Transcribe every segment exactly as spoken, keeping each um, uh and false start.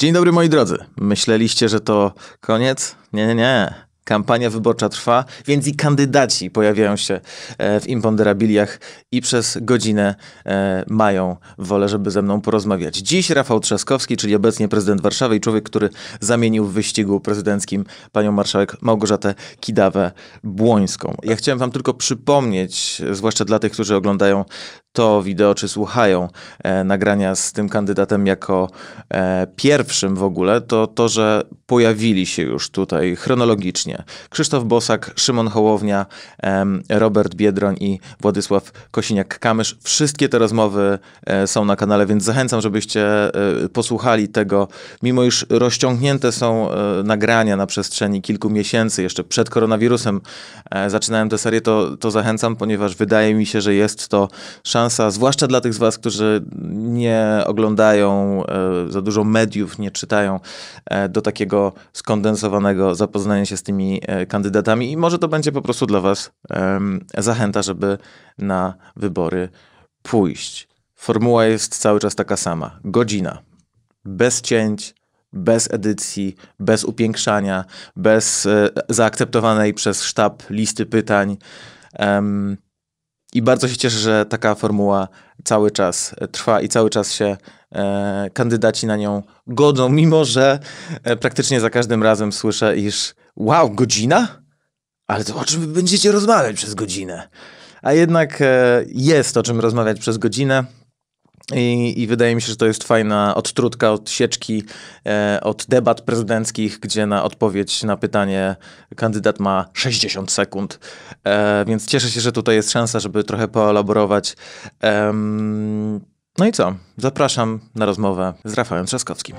Dzień dobry moi drodzy. Myśleliście, że to koniec? Nie, nie, nie. Kampania wyborcza trwa, więc i kandydaci pojawiają się w imponderabiliach i przez godzinę mają wolę, żeby ze mną porozmawiać. Dziś Rafał Trzaskowski, czyli obecnie prezydent Warszawy i człowiek, który zamienił w wyścigu prezydenckim panią marszałek Małgorzatę Kidawę-Błońską. Ja chciałem wam tylko przypomnieć, zwłaszcza dla tych, którzy oglądają to wideo, czy słuchają e, nagrania z tym kandydatem jako e, pierwszym w ogóle, to to, że pojawili się już tutaj chronologicznie Krzysztof Bosak, Szymon Hołownia, e, Robert Biedroń i Władysław Kosiniak-Kamysz. Wszystkie te rozmowy e, są na kanale, więc zachęcam, żebyście e, posłuchali tego. Mimo iż rozciągnięte są e, nagrania na przestrzeni kilku miesięcy, jeszcze przed koronawirusem e, zaczynałem tę serię, to, to zachęcam, ponieważ wydaje mi się, że jest to szansa, zwłaszcza dla tych z was, którzy nie oglądają e, za dużo mediów, nie czytają, e, do takiego skondensowanego zapoznania się z tymi e, kandydatami i może to będzie po prostu dla was e, zachęta, żeby na wybory pójść. Formuła jest cały czas taka sama. Godzina. Bez cięć, bez edycji, bez upiększania, bez e, zaakceptowanej przez sztab listy pytań. Um, I bardzo się cieszę, że taka formuła cały czas trwa i cały czas się e, kandydaci na nią godzą, mimo że e, praktycznie za każdym razem słyszę, iż wow, godzina? Ale to o czym wy będziecie rozmawiać przez godzinę? A jednak e, jest o czym rozmawiać przez godzinę. I, I wydaje mi się, że to jest fajna odtrutka od sieczki, e, od debat prezydenckich, gdzie na odpowiedź na pytanie kandydat ma sześćdziesiąt sekund. E, więc cieszę się, że tutaj jest szansa, żeby trochę poelaborować. E, no i co? Zapraszam na rozmowę z Rafałem Trzaskowskim.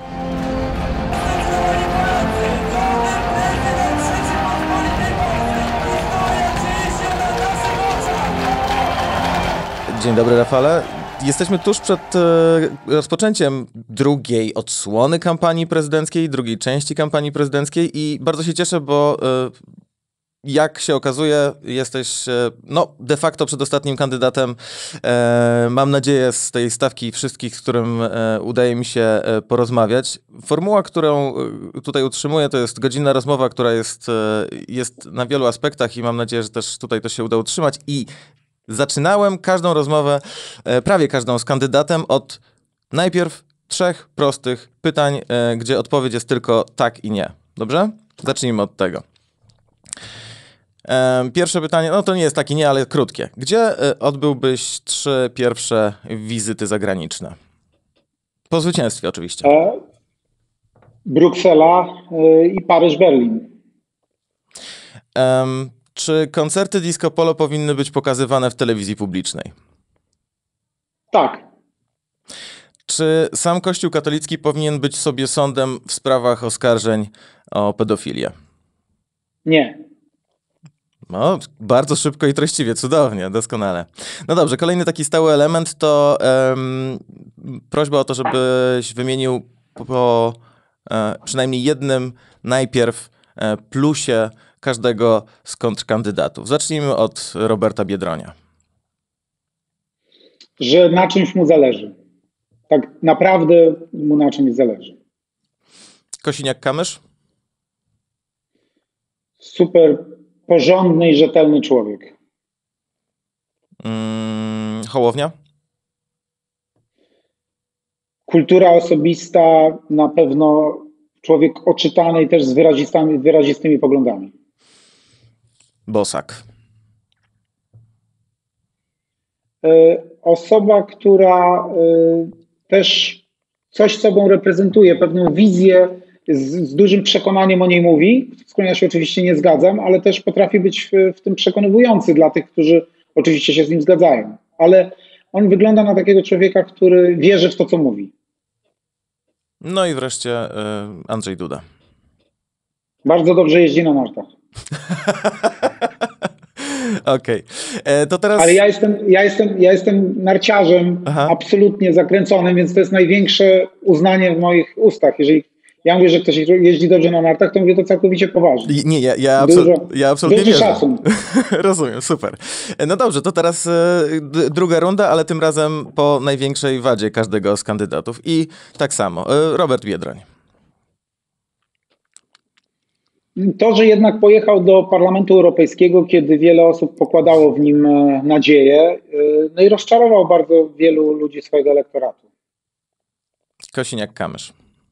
Dzień dobry, Rafale. Jesteśmy tuż przed e, rozpoczęciem drugiej odsłony kampanii prezydenckiej, drugiej części kampanii prezydenckiej i bardzo się cieszę, bo e, jak się okazuje, jesteś e, no, de facto przedostatnim kandydatem. E, mam nadzieję z tej stawki wszystkich, z którym e, udaje mi się e, porozmawiać. Formuła, którą e, tutaj utrzymuję, to jest godzinna rozmowa, która jest, e, jest na wielu aspektach i mam nadzieję, że też tutaj to się uda utrzymać i zaczynałem każdą rozmowę, prawie każdą z kandydatem od najpierw trzech prostych pytań, gdzie odpowiedź jest tylko tak i nie. Dobrze? Zacznijmy od tego. Pierwsze pytanie, no to nie jest tak i nie, ale krótkie. Gdzie odbyłbyś trzy pierwsze wizyty zagraniczne? Po zwycięstwie oczywiście. E, Bruksela e, i Paryż, Berlin. Um, Czy koncerty disco polo powinny być pokazywane w telewizji publicznej? Tak. Czy sam Kościół katolicki powinien być sobie sądem w sprawach oskarżeń o pedofilię? Nie. No, bardzo szybko i treściwie, cudownie, doskonale. No dobrze, kolejny taki stały element to um, prośba o to, żebyś wymienił po, po e, przynajmniej jednym najpierw e, plusie każdego z kontrkandydatów. Zacznijmy od Roberta Biedronia. Że na czymś mu zależy. Tak naprawdę mu na czymś zależy. Kosiniak-Kamysz? Super porządny i rzetelny człowiek. Hmm, Hołownia? Kultura osobista, na pewno człowiek oczytany i też z wyrazistymi, wyrazistymi poglądami. Bosak? Osoba, która też coś sobą reprezentuje, pewną wizję, z, z dużym przekonaniem o niej mówi, z którą ja się oczywiście nie zgadzam, ale też potrafi być w, w tym przekonywujący dla tych, którzy oczywiście się z nim zgadzają. Ale on wygląda na takiego człowieka, który wierzy w to, co mówi. No i wreszcie y, Andrzej Duda. Bardzo dobrze jeździ na nartach. Okej, okay. To teraz... Ale ja jestem, ja jestem, ja jestem narciarzem, Aha. absolutnie zakręconym, więc to jest największe uznanie w moich ustach. Jeżeli ja mówię, że ktoś jeździ dobrze na nartach, to mówię to całkowicie poważnie. Nie, ja, ja, absol dużo, ja absolutnie duży wierzę. szacun. Rozumiem, super. No dobrze, to teraz y, druga runda, ale tym razem po największej wadzie każdego z kandydatów. I tak samo, y, Robert Biedroń. To, że jednak pojechał do Parlamentu Europejskiego, kiedy wiele osób pokładało w nim nadzieję, no i rozczarował bardzo wielu ludzi swojego elektoratu. Kosiniak-Kamysz.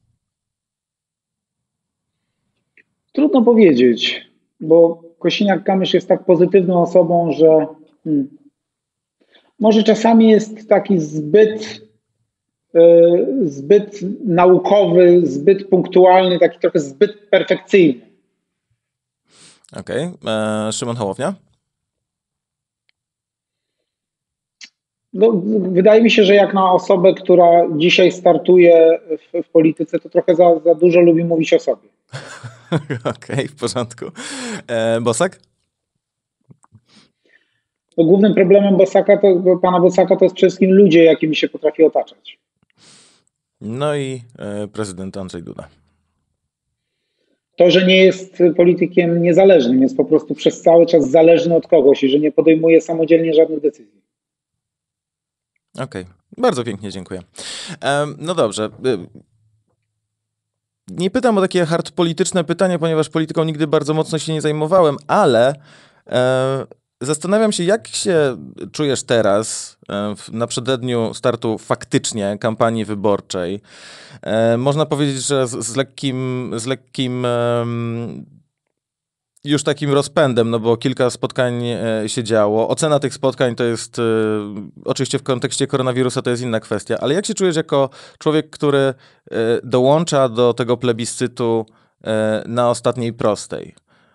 Trudno powiedzieć, bo Kosiniak-Kamysz jest tak pozytywną osobą, że hmm, może czasami jest taki zbyt, yy, zbyt naukowy, zbyt punktualny, taki trochę zbyt perfekcyjny. Okej. Okay. Szymon Hołownia? No, wydaje mi się, że jak na osobę, która dzisiaj startuje w, w polityce, to trochę za, za dużo lubi mówić o sobie. Okej, okay, w porządku. E, Bosak? No, głównym problemem Bosaka to, pana Bosaka to jest przede wszystkim ludzie, jakimi się potrafi otaczać. No i e, prezydent Andrzej Duda. To, że nie jest politykiem niezależnym, jest po prostu przez cały czas zależny od kogoś i że nie podejmuje samodzielnie żadnych decyzji. Okej, okay. Bardzo pięknie dziękuję. E, no dobrze. Nie pytam o takie hard polityczne pytania, ponieważ polityką nigdy bardzo mocno się nie zajmowałem, ale e, zastanawiam się, jak się czujesz teraz e, w, na przededniu startu faktycznie kampanii wyborczej. E, można powiedzieć, że z, z lekkim, z lekkim e, już takim rozpędem, no bo kilka spotkań się działo. Ocena tych spotkań to jest, y, oczywiście w kontekście koronawirusa to jest inna kwestia, ale jak się czujesz jako człowiek, który y, dołącza do tego plebiscytu y, na ostatniej prostej?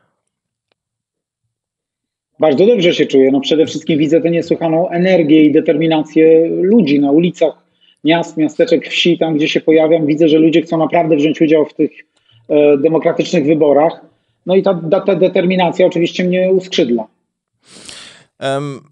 Bardzo dobrze się czuję. No przede wszystkim widzę tę niesłychaną energię i determinację ludzi na ulicach miast, miasteczek, wsi, tam gdzie się pojawiam. Widzę, że ludzie chcą naprawdę wziąć udział w tych e, demokratycznych wyborach. No i ta, ta, ta determinacja oczywiście mnie uskrzydla. Um,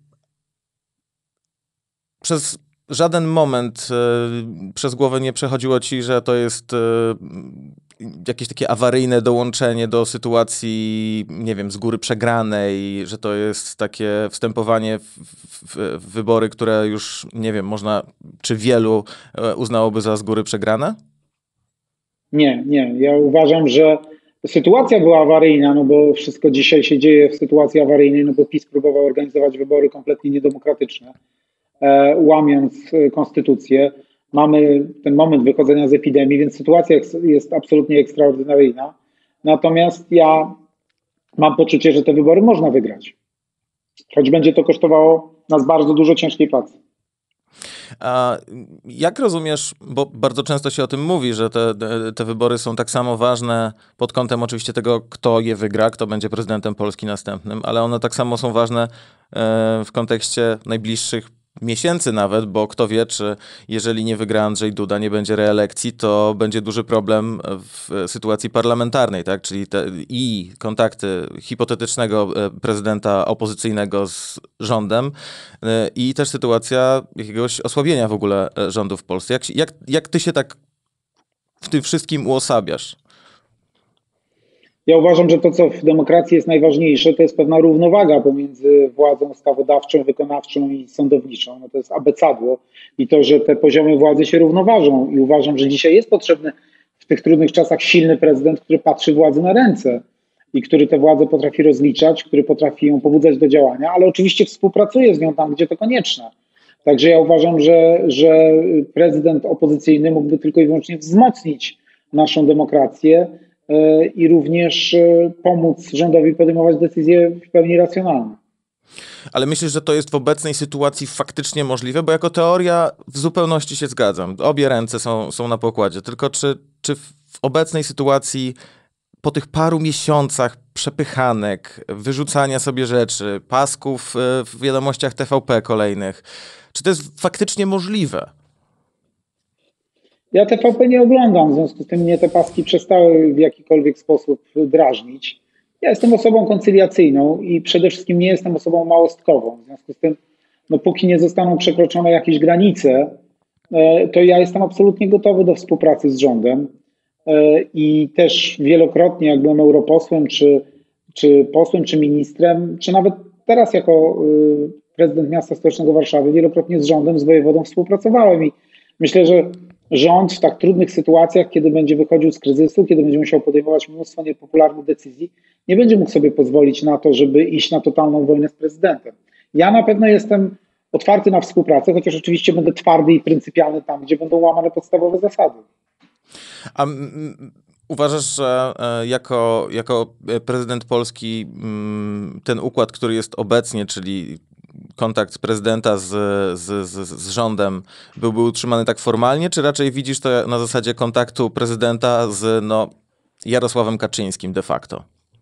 przez żaden moment y, przez głowę nie przechodziło ci, że to jest y, jakieś takie awaryjne dołączenie do sytuacji, nie wiem, z góry przegranej, że to jest takie wstępowanie w, w, w wybory, które już, nie wiem, można, czy wielu uznałoby za z góry przegrane? Nie, nie. Ja uważam, że sytuacja była awaryjna, no bo wszystko dzisiaj się dzieje w sytuacji awaryjnej, no bo PiS próbował organizować wybory kompletnie niedemokratyczne, e, łamiąc konstytucję. Mamy ten moment wychodzenia z epidemii, więc sytuacja jest, jest absolutnie ekstraordynaryjna. Natomiast ja mam poczucie, że te wybory można wygrać, choć będzie to kosztowało nas bardzo dużo ciężkiej pracy. A jak rozumiesz, bo bardzo często się o tym mówi, że te, te wybory są tak samo ważne pod kątem oczywiście tego, kto je wygra, kto będzie prezydentem Polski następnym, ale one tak samo są ważne w kontekście najbliższych miesięcy nawet, bo kto wie, czy jeżeli nie wygra Andrzej Duda, nie będzie reelekcji, to będzie duży problem w sytuacji parlamentarnej, tak? Czyli te, i kontakty hipotetycznego prezydenta opozycyjnego z rządem i też sytuacja jakiegoś osłabienia w ogóle rządu w Polsce. Jak, jak, jak ty się tak w tym wszystkim uosabiasz? Ja uważam, że to, co w demokracji jest najważniejsze, to jest pewna równowaga pomiędzy władzą ustawodawczą, wykonawczą i sądowniczą. No to jest abecadło i to, że te poziomy władzy się równoważą. I uważam, że dzisiaj jest potrzebny w tych trudnych czasach silny prezydent, który patrzy władzy na ręce i który tę władzę potrafi rozliczać, który potrafi ją pobudzać do działania, ale oczywiście współpracuje z nią tam, gdzie to konieczne. Także ja uważam, że, że prezydent opozycyjny mógłby tylko i wyłącznie wzmocnić naszą demokrację i również pomóc rządowi podejmować decyzje w pełni racjonalne. Ale myślisz, że to jest w obecnej sytuacji faktycznie możliwe? Bo jako teoria w zupełności się zgadzam. Obie ręce są, są na pokładzie. Tylko czy, czy w obecnej sytuacji po tych paru miesiącach przepychanek, wyrzucania sobie rzeczy, pasków w wiadomościach T V P kolejnych, czy to jest faktycznie możliwe? Ja T V P nie oglądam, w związku z tym mnie te paski przestały w jakikolwiek sposób drażnić. Ja jestem osobą koncyliacyjną i przede wszystkim nie jestem osobą małostkową. W związku z tym, no póki nie zostaną przekroczone jakieś granice, to ja jestem absolutnie gotowy do współpracy z rządem i też wielokrotnie, jak byłem europosłem, czy, czy posłem, czy ministrem, czy nawet teraz jako prezydent miasta stołecznego Warszawy, wielokrotnie z rządem, z wojewodą współpracowałem i myślę, że rząd w tak trudnych sytuacjach, kiedy będzie wychodził z kryzysu, kiedy będzie musiał podejmować mnóstwo niepopularnych decyzji, nie będzie mógł sobie pozwolić na to, żeby iść na totalną wojnę z prezydentem. Ja na pewno jestem otwarty na współpracę, chociaż oczywiście będę twardy i pryncypialny tam, gdzie będą łamane podstawowe zasady. A m, uważasz, że e, jako, jako prezydent Polski m, ten układ, który jest obecnie, czyli kontakt prezydenta z, z, z, z rządem byłby utrzymany tak formalnie, czy raczej widzisz to na zasadzie kontaktu prezydenta z no, Jarosławem Kaczyńskim de facto?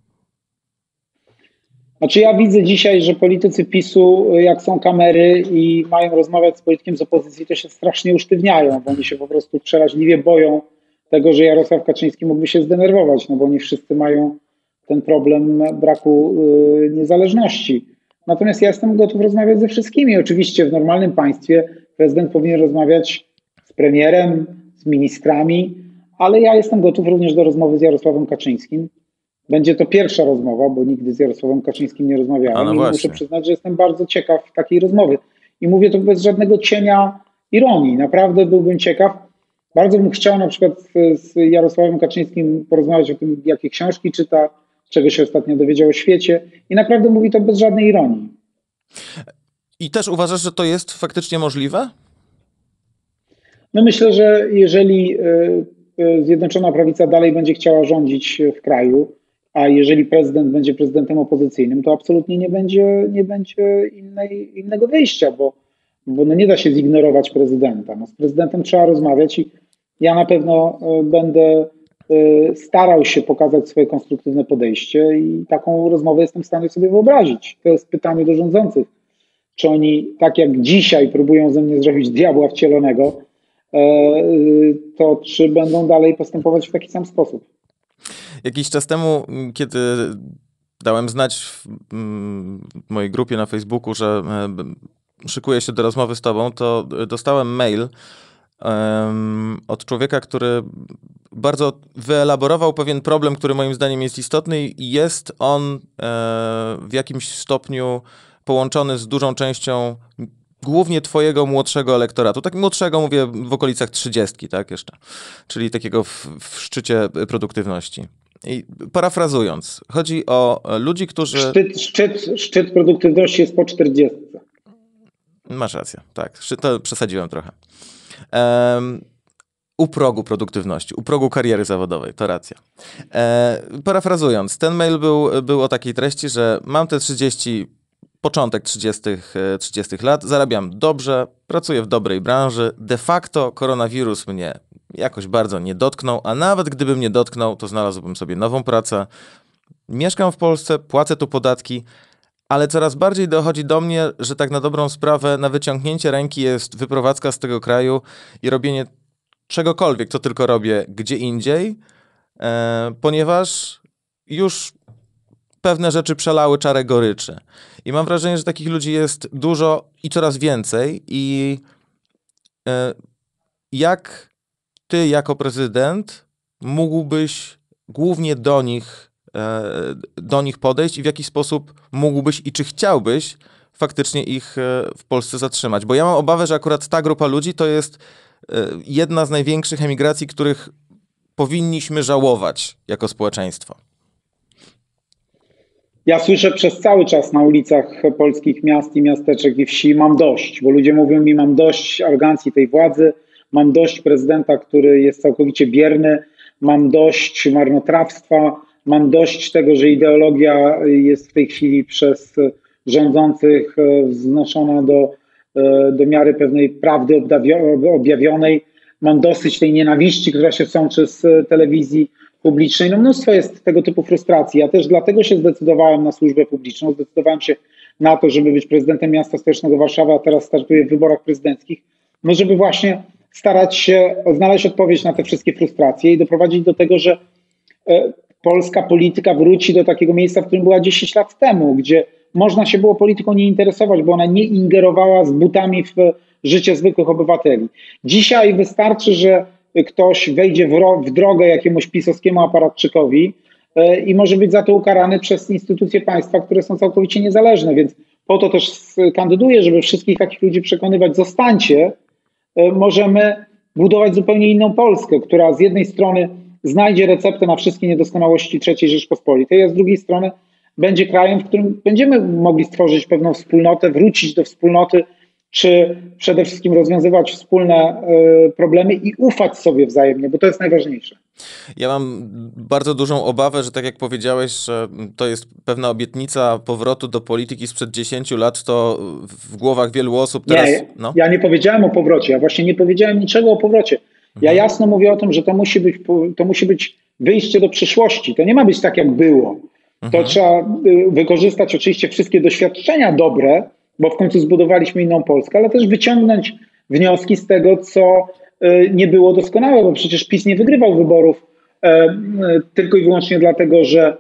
Znaczy ja widzę dzisiaj, że politycy PiSu, jak są kamery i mają rozmawiać z politykiem z opozycji, to się strasznie usztywniają, bo oni się po prostu przeraźliwie boją tego, że Jarosław Kaczyński mógłby się zdenerwować, no bo oni wszyscy mają ten problem braku y, niezależności. Natomiast ja jestem gotów rozmawiać ze wszystkimi. Oczywiście w normalnym państwie prezydent powinien rozmawiać z premierem, z ministrami, ale ja jestem gotów również do rozmowy z Jarosławem Kaczyńskim. Będzie to pierwsza rozmowa, bo nigdy z Jarosławem Kaczyńskim nie rozmawiałem. No I muszę przyznać, że jestem bardzo ciekaw takiej rozmowy. I mówię to bez żadnego cienia ironii. Naprawdę byłbym ciekaw. Bardzo bym chciał na przykład z Jarosławem Kaczyńskim porozmawiać o tym, jakie książki czyta, czego się ostatnio dowiedział o świecie. I naprawdę mówi to bez żadnej ironii. I też uważasz, że to jest faktycznie możliwe? No myślę, że jeżeli Zjednoczona Prawica dalej będzie chciała rządzić w kraju, a jeżeli prezydent będzie prezydentem opozycyjnym, to absolutnie nie będzie, nie będzie innej, innego wyjścia, bo, bo no nie da się zignorować prezydenta. No z prezydentem trzeba rozmawiać i ja na pewno będę starał się pokazać swoje konstruktywne podejście i taką rozmowę jestem w stanie sobie wyobrazić. To jest pytanie do rządzących. Czy oni tak jak dzisiaj próbują ze mnie zrobić diabła wcielonego, to czy będą dalej postępować w taki sam sposób? Jakiś czas temu, kiedy dałem znać w mojej grupie na Facebooku, że szykuję się do rozmowy z tobą, to dostałem mail um, od człowieka, który bardzo wyelaborował pewien problem, który moim zdaniem jest istotny i jest on e, w jakimś stopniu połączony z dużą częścią głównie twojego młodszego elektoratu. Tak młodszego mówię w okolicach trzydziestki, tak jeszcze, czyli takiego w, w szczycie produktywności. I parafrazując, chodzi o ludzi, którzy... Szczyt, szczyt, szczyt produktywności jest po czterdziestce. Masz rację, tak. To przesadziłem trochę. Um, u progu produktywności, u progu kariery zawodowej, to racja. E, parafrazując, ten mail był, był o takiej treści, że mam te trzydzieści, początek trzydziestych, trzydziestych lat, zarabiam dobrze, pracuję w dobrej branży, de facto koronawirus mnie jakoś bardzo nie dotknął, a nawet gdyby mnie dotknął, to znalazłbym sobie nową pracę. Mieszkam w Polsce, płacę tu podatki, ale coraz bardziej dochodzi do mnie, że tak na dobrą sprawę na wyciągnięcie ręki jest wyprowadzka z tego kraju i robienie czegokolwiek, co tylko robię gdzie indziej, e, ponieważ już pewne rzeczy przelały czarę goryczy. I mam wrażenie, że takich ludzi jest dużo i coraz więcej. I e, jak ty jako prezydent mógłbyś głównie do nich, e, do nich podejść i w jaki sposób mógłbyś i czy chciałbyś faktycznie ich e, w Polsce zatrzymać? Bo ja mam obawę, że akurat ta grupa ludzi to jest e, jedna z największych emigracji, których powinniśmy żałować jako społeczeństwo. Ja słyszę przez cały czas na ulicach polskich miast i miasteczek i wsi mam dość, bo ludzie mówią mi mam dość arogancji tej władzy, mam dość prezydenta, który jest całkowicie bierny, mam dość marnotrawstwa, mam dość tego, że ideologia jest w tej chwili przez rządzących wznoszona do, do miary pewnej prawdy objawionej. Mam dosyć tej nienawiści, która się sączy z telewizji publicznej. No mnóstwo jest tego typu frustracji. Ja też dlatego się zdecydowałem na służbę publiczną, zdecydowałem się na to, żeby być prezydentem miasta stołecznego Warszawy, a teraz startuję w wyborach prezydenckich, no żeby właśnie starać się znaleźć odpowiedź na te wszystkie frustracje i doprowadzić do tego, że e, polska polityka wróci do takiego miejsca, w którym była dziesięć lat temu, gdzie można się było polityką nie interesować, bo ona nie ingerowała z butami w życie zwykłych obywateli. Dzisiaj wystarczy, że ktoś wejdzie w, ro- w drogę jakiemuś pisowskiemu aparatczykowi e, i może być za to ukarany przez instytucje państwa, które są całkowicie niezależne, więc po to też kandyduję, żeby wszystkich takich ludzi przekonywać, zostańcie, e, możemy budować zupełnie inną Polskę, która z jednej strony znajdzie receptę na wszystkie niedoskonałości trzeciej Rzeczpospolitej, a z drugiej strony będzie krajem, w którym będziemy mogli stworzyć pewną wspólnotę, wrócić do wspólnoty, czy przede wszystkim rozwiązywać wspólne y, problemy i ufać sobie wzajemnie, bo to jest najważniejsze. Ja mam bardzo dużą obawę, że tak jak powiedziałeś, że to jest pewna obietnica powrotu do polityki sprzed dziesięciu lat, to w głowach wielu osób teraz... Nie, no. ja nie powiedziałem o powrocie, ja właśnie nie powiedziałem niczego o powrocie. Ja Mhm. jasno mówię o tym, że to musi być, to musi być wyjście do przyszłości. To nie ma być tak, jak było. To Mhm. trzeba y, wykorzystać oczywiście wszystkie doświadczenia dobre, bo w końcu zbudowaliśmy inną Polskę, ale też wyciągnąć wnioski z tego, co y, nie było doskonałe, bo przecież PiS nie wygrywał wyborów y, y, tylko i wyłącznie dlatego, że,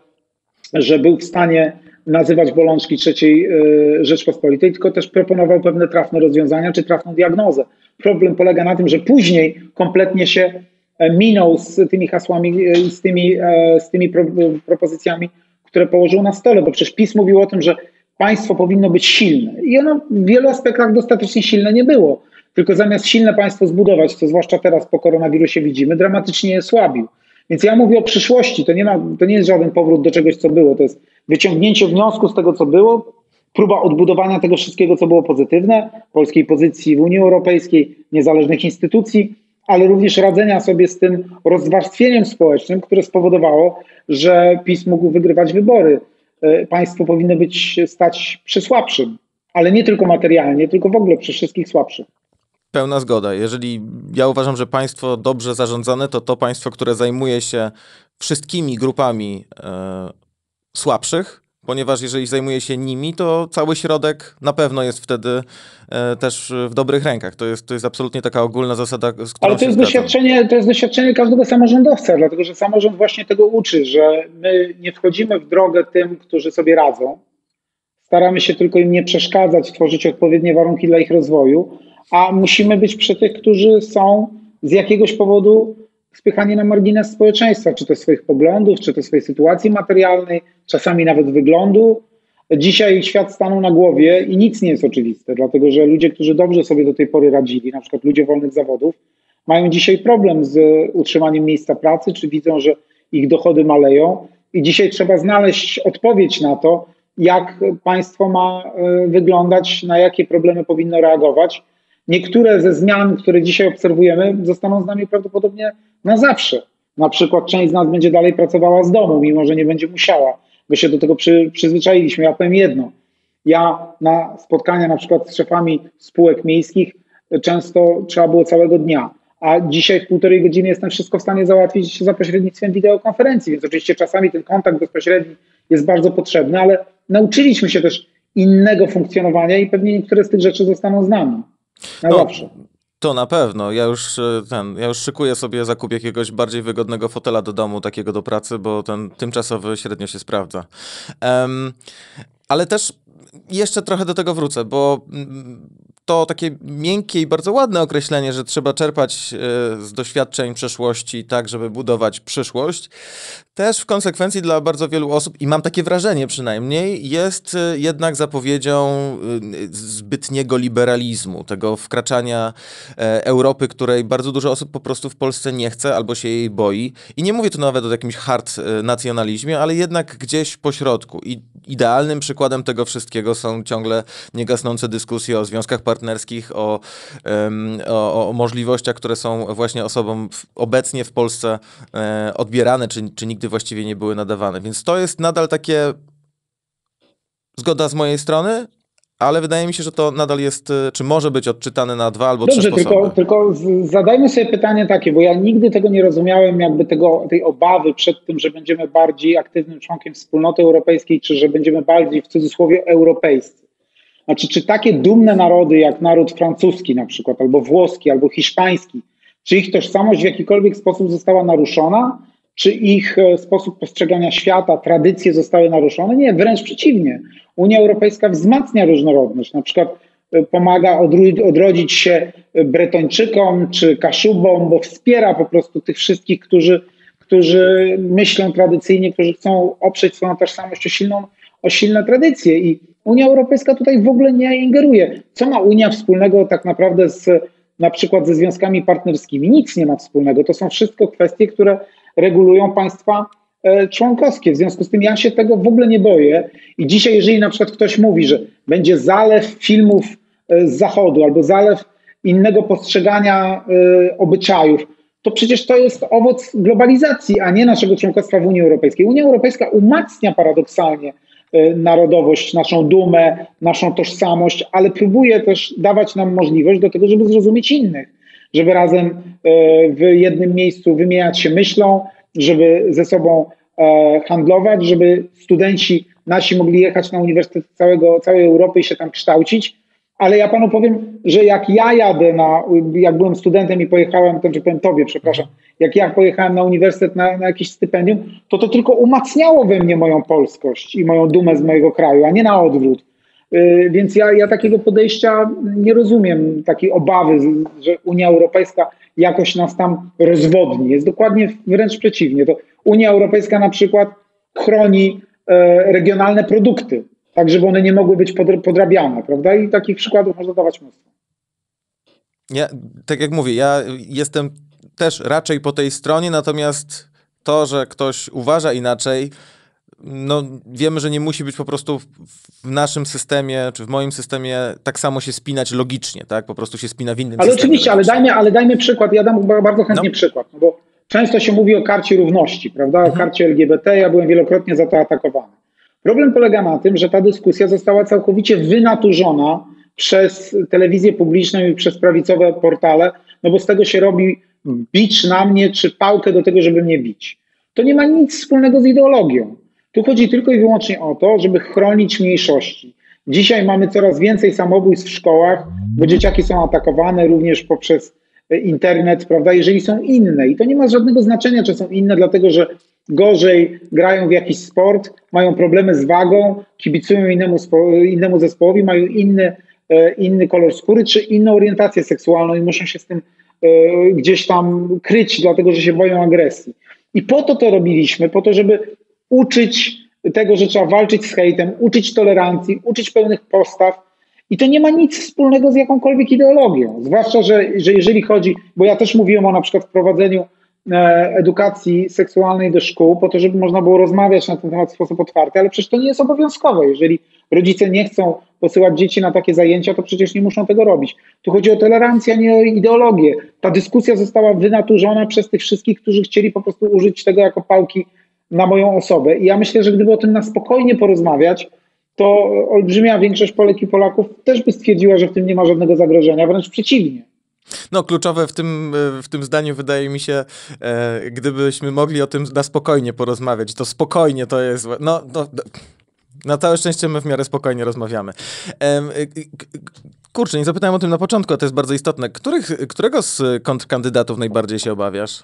że był w stanie nazywać bolączki trzeciej y, Rzeczpospolitej, tylko też proponował pewne trafne rozwiązania czy trafną diagnozę. Problem polega na tym, że później kompletnie się minął z tymi hasłami i z tymi, e, z tymi pro, propozycjami, które położył na stole, bo przecież PiS mówił o tym, że państwo powinno być silne i ono w wielu aspektach dostatecznie silne nie było, tylko zamiast silne państwo zbudować, co zwłaszcza teraz po koronawirusie widzimy, dramatycznie je słabił. Więc ja mówię o przyszłości, to nie, ma, to nie jest żaden powrót do czegoś, co było, to jest wyciągnięcie wniosku z tego, co było, próba odbudowania tego wszystkiego, co było pozytywne, polskiej pozycji w Unii Europejskiej, niezależnych instytucji, ale również radzenia sobie z tym rozwarstwieniem społecznym, które spowodowało, że PiS mógł wygrywać wybory. Państwo powinno być stać przy słabszym, ale nie tylko materialnie, tylko w ogóle przy wszystkich słabszych. Pełna zgoda. Jeżeli ja uważam, że państwo dobrze zarządzane, to to państwo, które zajmuje się wszystkimi grupami e, słabszych, ponieważ jeżeli zajmuje się nimi, to cały środek na pewno jest wtedy e, też w dobrych rękach. To jest, to jest absolutnie taka ogólna zasada, z którą Ale to się jest, zgadzam. doświadczenie, to jest doświadczenie każdego samorządowca, dlatego że samorząd właśnie tego uczy, że my nie wchodzimy w drogę tym, którzy sobie radzą. Staramy się tylko im nie przeszkadzać, tworzyć odpowiednie warunki dla ich rozwoju, a musimy być przy tych, którzy są z jakiegoś powodu spychani na margines społeczeństwa, czy to swoich poglądów, czy to swojej sytuacji materialnej, czasami nawet wyglądu. Dzisiaj świat stanął na głowie i nic nie jest oczywiste, dlatego że ludzie, którzy dobrze sobie do tej pory radzili, na przykład ludzie wolnych zawodów, mają dzisiaj problem z utrzymaniem miejsca pracy, czy widzą, że ich dochody maleją i dzisiaj trzeba znaleźć odpowiedź na to, jak państwo ma wyglądać, na jakie problemy powinno reagować. Niektóre ze zmian, które dzisiaj obserwujemy, zostaną z nami prawdopodobnie na zawsze. Na przykład część z nas będzie dalej pracowała z domu, mimo że nie będzie musiała, bo się do tego przy, przyzwyczailiśmy. Ja powiem jedno. Ja na spotkania na przykład z szefami spółek miejskich często trzeba było całego dnia, a dzisiaj w półtorej godziny jestem wszystko w stanie załatwić za pośrednictwem wideokonferencji, więc oczywiście czasami ten kontakt bezpośredni jest bardzo potrzebny, ale nauczyliśmy się też innego funkcjonowania i pewnie niektóre z tych rzeczy zostaną z nami. Na No, zawsze. to na pewno. Ja już e, ten, ja już szykuję sobie zakup jakiegoś bardziej wygodnego fotela do domu, takiego do pracy, bo ten tymczasowy średnio się sprawdza. Em, ale też jeszcze trochę do tego wrócę, bo mm, to takie miękkie i bardzo ładne określenie, że trzeba czerpać e, z doświadczeń przeszłości tak, żeby budować przyszłość, też w konsekwencji dla bardzo wielu osób, i mam takie wrażenie przynajmniej, jest e, jednak zapowiedzią e, zbytniego liberalizmu, tego wkraczania e, Europy, której bardzo dużo osób po prostu w Polsce nie chce albo się jej boi. I nie mówię tu nawet o jakimś hard e, nacjonalizmie, ale jednak gdzieś po środku. I idealnym przykładem tego wszystkiego są ciągle niegasnące dyskusje o związkach partnerskich, o, um, o, o możliwościach, które są właśnie osobom w, obecnie w Polsce e, odbierane, czy, czy nigdy właściwie nie były nadawane. Więc to jest nadal takie zgoda z mojej strony, ale wydaje mi się, że to nadal jest, czy może być odczytane na dwa albo Dobrze, trzy sposoby. tylko, tylko z- zadajmy sobie pytanie takie, bo ja nigdy tego nie rozumiałem, jakby tego, tej obawy przed tym, że będziemy bardziej aktywnym członkiem wspólnoty europejskiej, czy że będziemy bardziej w cudzysłowie europejscy. Znaczy, czy takie dumne narody jak naród francuski na przykład, albo włoski, albo hiszpański, czy ich tożsamość w jakikolwiek sposób została naruszona? Czy ich e, sposób postrzegania świata, tradycje zostały naruszone? Nie, wręcz przeciwnie. Unia Europejska wzmacnia różnorodność, na przykład e, pomaga odru- odrodzić się Bretończykom czy Kaszubom, bo wspiera po prostu tych wszystkich, którzy, którzy myślą tradycyjnie, którzy chcą oprzeć swoją tożsamość o, silną, o silne tradycje. I Unia Europejska tutaj w ogóle nie ingeruje. Co ma Unia wspólnego tak naprawdę z na przykład ze związkami partnerskimi. Nic nie ma wspólnego. To są wszystko kwestie, które regulują państwa członkowskie. W związku z tym ja się tego w ogóle nie boję. I dzisiaj, jeżeli na przykład ktoś mówi, że będzie zalew filmów z Zachodu albo zalew innego postrzegania obyczajów, to przecież to jest owoc globalizacji, a nie naszego członkostwa w Unii Europejskiej. Unia Europejska umacnia paradoksalnie narodowość, naszą dumę, naszą tożsamość, ale próbuje też dawać nam możliwość do tego, żeby zrozumieć innych, żeby razem w jednym miejscu wymieniać się myślą, żeby ze sobą handlować, żeby studenci nasi mogli jechać na uniwersytet całego, całej Europy i się tam kształcić. Ale ja panu powiem, że jak ja jadę na, jak byłem studentem i pojechałem, to czy powiem tobie, przepraszam, jak ja pojechałem na uniwersytet na, na jakieś stypendium, to to tylko umacniało we mnie moją polskość i moją dumę z mojego kraju, a nie na odwrót. Yy, więc ja, ja takiego podejścia nie rozumiem, takiej obawy, że Unia Europejska jakoś nas tam rozwodni. Jest dokładnie wręcz przeciwnie. To Unia Europejska na przykład chroni e, regionalne produkty, tak żeby one nie mogły być podrabiane, prawda? I takich przykładów można dawać mnóstwo. Ja, tak jak mówię, ja jestem też raczej po tej stronie, natomiast to, że ktoś uważa inaczej, no wiemy, że nie musi być po prostu w naszym systemie, czy w moim systemie tak samo się spinać logicznie, tak? Po prostu się spina w innym ale systemie. Oczywiście, ale dajmy, ale dajmy przykład, ja dam bardzo chętnie no. przykład, no bo często się mówi o karcie równości, prawda? O karcie L G B T, ja byłem wielokrotnie za to atakowany. Problem polega na tym, że ta dyskusja została całkowicie wynaturzona przez telewizję publiczną i przez prawicowe portale, no bo z tego się robi bicz na mnie, czy pałkę do tego, żeby mnie bić. To nie ma nic wspólnego z ideologią. Tu chodzi tylko i wyłącznie o to, żeby chronić mniejszości. Dzisiaj mamy coraz więcej samobójstw w szkołach, bo dzieciaki są atakowane również poprzez internet, prawda, jeżeli są inne. I to nie ma żadnego znaczenia, czy są inne, dlatego że gorzej grają w jakiś sport, mają problemy z wagą, kibicują innemu, innemu zespołowi, mają inny, inny kolor skóry, czy inną orientację seksualną i muszą się z tym gdzieś tam kryć, dlatego że się boją agresji. I po to to robiliśmy, po to, żeby uczyć tego, że trzeba walczyć z hejtem, uczyć tolerancji, uczyć pełnych postaw. I to nie ma nic wspólnego z jakąkolwiek ideologią. Zwłaszcza, że, że jeżeli chodzi, bo ja też mówiłem o na przykład wprowadzeniu edukacji seksualnej do szkół, po to, żeby można było rozmawiać na ten temat w sposób otwarty, ale przecież to nie jest obowiązkowe. Jeżeli rodzice nie chcą posyłać dzieci na takie zajęcia, to przecież nie muszą tego robić. Tu chodzi o tolerancję, a nie o ideologię. Ta dyskusja została wynaturzona przez tych wszystkich, którzy chcieli po prostu użyć tego jako pałki na moją osobę. I ja myślę, że gdyby o tym na spokojnie porozmawiać, to olbrzymia większość Polek i Polaków też by stwierdziła, że w tym nie ma żadnego zagrożenia, wręcz przeciwnie. No kluczowe w tym, w tym zdaniu wydaje mi się, e, gdybyśmy mogli o tym na spokojnie porozmawiać, to spokojnie to jest, no, no na całe szczęście my w miarę spokojnie rozmawiamy. E, kurczę, nie zapytałem o tym na początku, a to jest bardzo istotne. Których, którego z kontrkandydatów najbardziej się obawiasz?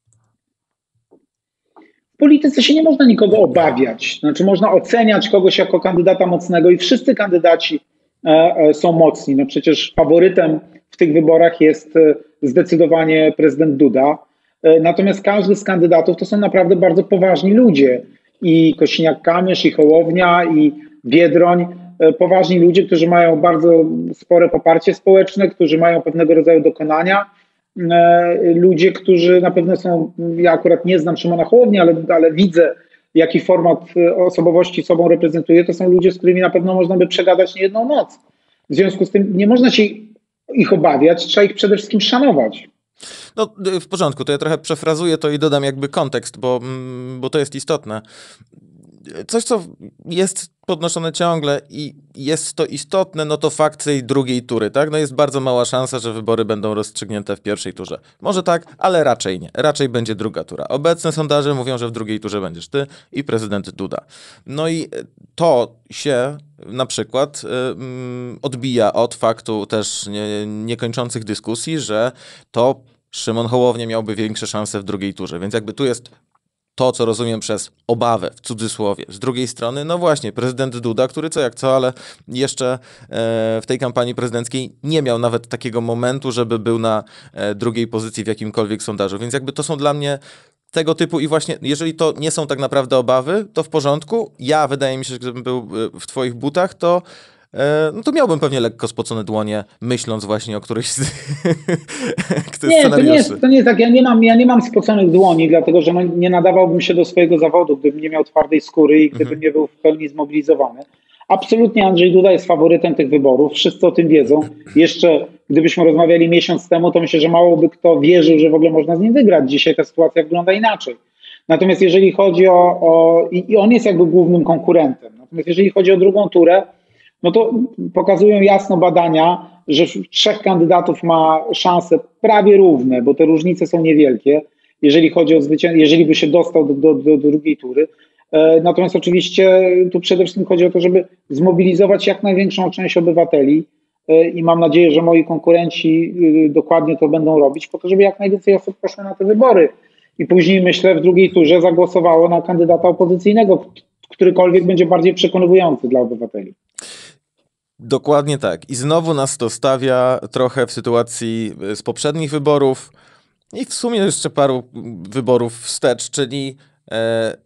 W polityce się nie można nikogo obawiać, znaczy można oceniać kogoś jako kandydata mocnego i wszyscy kandydaci e, e, są mocni. No przecież faworytem w tych wyborach jest zdecydowanie prezydent Duda. Natomiast każdy z kandydatów to są naprawdę bardzo poważni ludzie. I Kosiniak-Kamysz, i Hołownia, i Biedroń. Poważni ludzie, którzy mają bardzo spore poparcie społeczne, którzy mają pewnego rodzaju dokonania. Ludzie, którzy na pewno są, ja akurat nie znam Szymona Hołowni, ale, ale widzę, jaki format osobowości sobą reprezentuje. To są ludzie, z którymi na pewno można by przegadać niejedną noc. W związku z tym nie można się ich obawiać, trzeba ich przede wszystkim szanować. No w porządku, to ja trochę przefrazuję to i dodam jakby kontekst, bo, bo to jest istotne. Coś, co jest podnoszone ciągle i jest to istotne, no to fakt tej drugiej tury, tak? No jest bardzo mała szansa, że wybory będą rozstrzygnięte w pierwszej turze. Może tak, ale raczej nie. Raczej będzie druga tura. Obecne sondaże mówią, że w drugiej turze będziesz ty i prezydent Duda. No i to się na przykład yy, odbija od faktu też nie, niekończących dyskusji, że to Szymon Hołownia miałby większe szanse w drugiej turze. Więc jakby tu jest to, co rozumiem przez obawę, w cudzysłowie. Z drugiej strony, no właśnie, prezydent Duda, który co jak co, ale jeszcze e, w tej kampanii prezydenckiej nie miał nawet takiego momentu, żeby był na e, drugiej pozycji w jakimkolwiek sondażu. Więc jakby to są dla mnie tego typu i właśnie, jeżeli to nie są tak naprawdę obawy, to w porządku. Ja, wydaje mi się, że gdybym był w twoich butach, to no to miałbym pewnie lekko spocone dłonie, myśląc właśnie o którymś z tych nie, scenariuszy. To nie, jest, to nie jest tak, ja nie, mam, ja nie mam spoconych dłoni, dlatego że no, nie nadawałbym się do swojego zawodu, gdybym nie miał twardej skóry i gdybym mhm. nie był w pełni zmobilizowany. Absolutnie Andrzej Duda jest faworytem tych wyborów, wszyscy o tym wiedzą. Jeszcze gdybyśmy rozmawiali miesiąc temu, to myślę, że mało by kto wierzył, że w ogóle można z nim wygrać. Dzisiaj ta sytuacja wygląda inaczej. Natomiast jeżeli chodzi o... o i on jest jakby głównym konkurentem. Natomiast jeżeli chodzi o drugą turę, no to pokazują jasno badania, że trzech kandydatów ma szanse prawie równe, bo te różnice są niewielkie, jeżeli chodzi o zwycięstwo, jeżeli by się dostał do, do, do, do drugiej tury. Natomiast oczywiście tu przede wszystkim chodzi o to, żeby zmobilizować jak największą część obywateli i mam nadzieję, że moi konkurenci dokładnie to będą robić, po to, żeby jak najwięcej osób poszło na te wybory i później, myślę, w drugiej turze zagłosowało na kandydata opozycyjnego, którykolwiek będzie bardziej przekonywujący dla obywateli. Dokładnie tak. I znowu nas to stawia trochę w sytuacji z poprzednich wyborów i w sumie jeszcze paru wyborów wstecz, czyli e,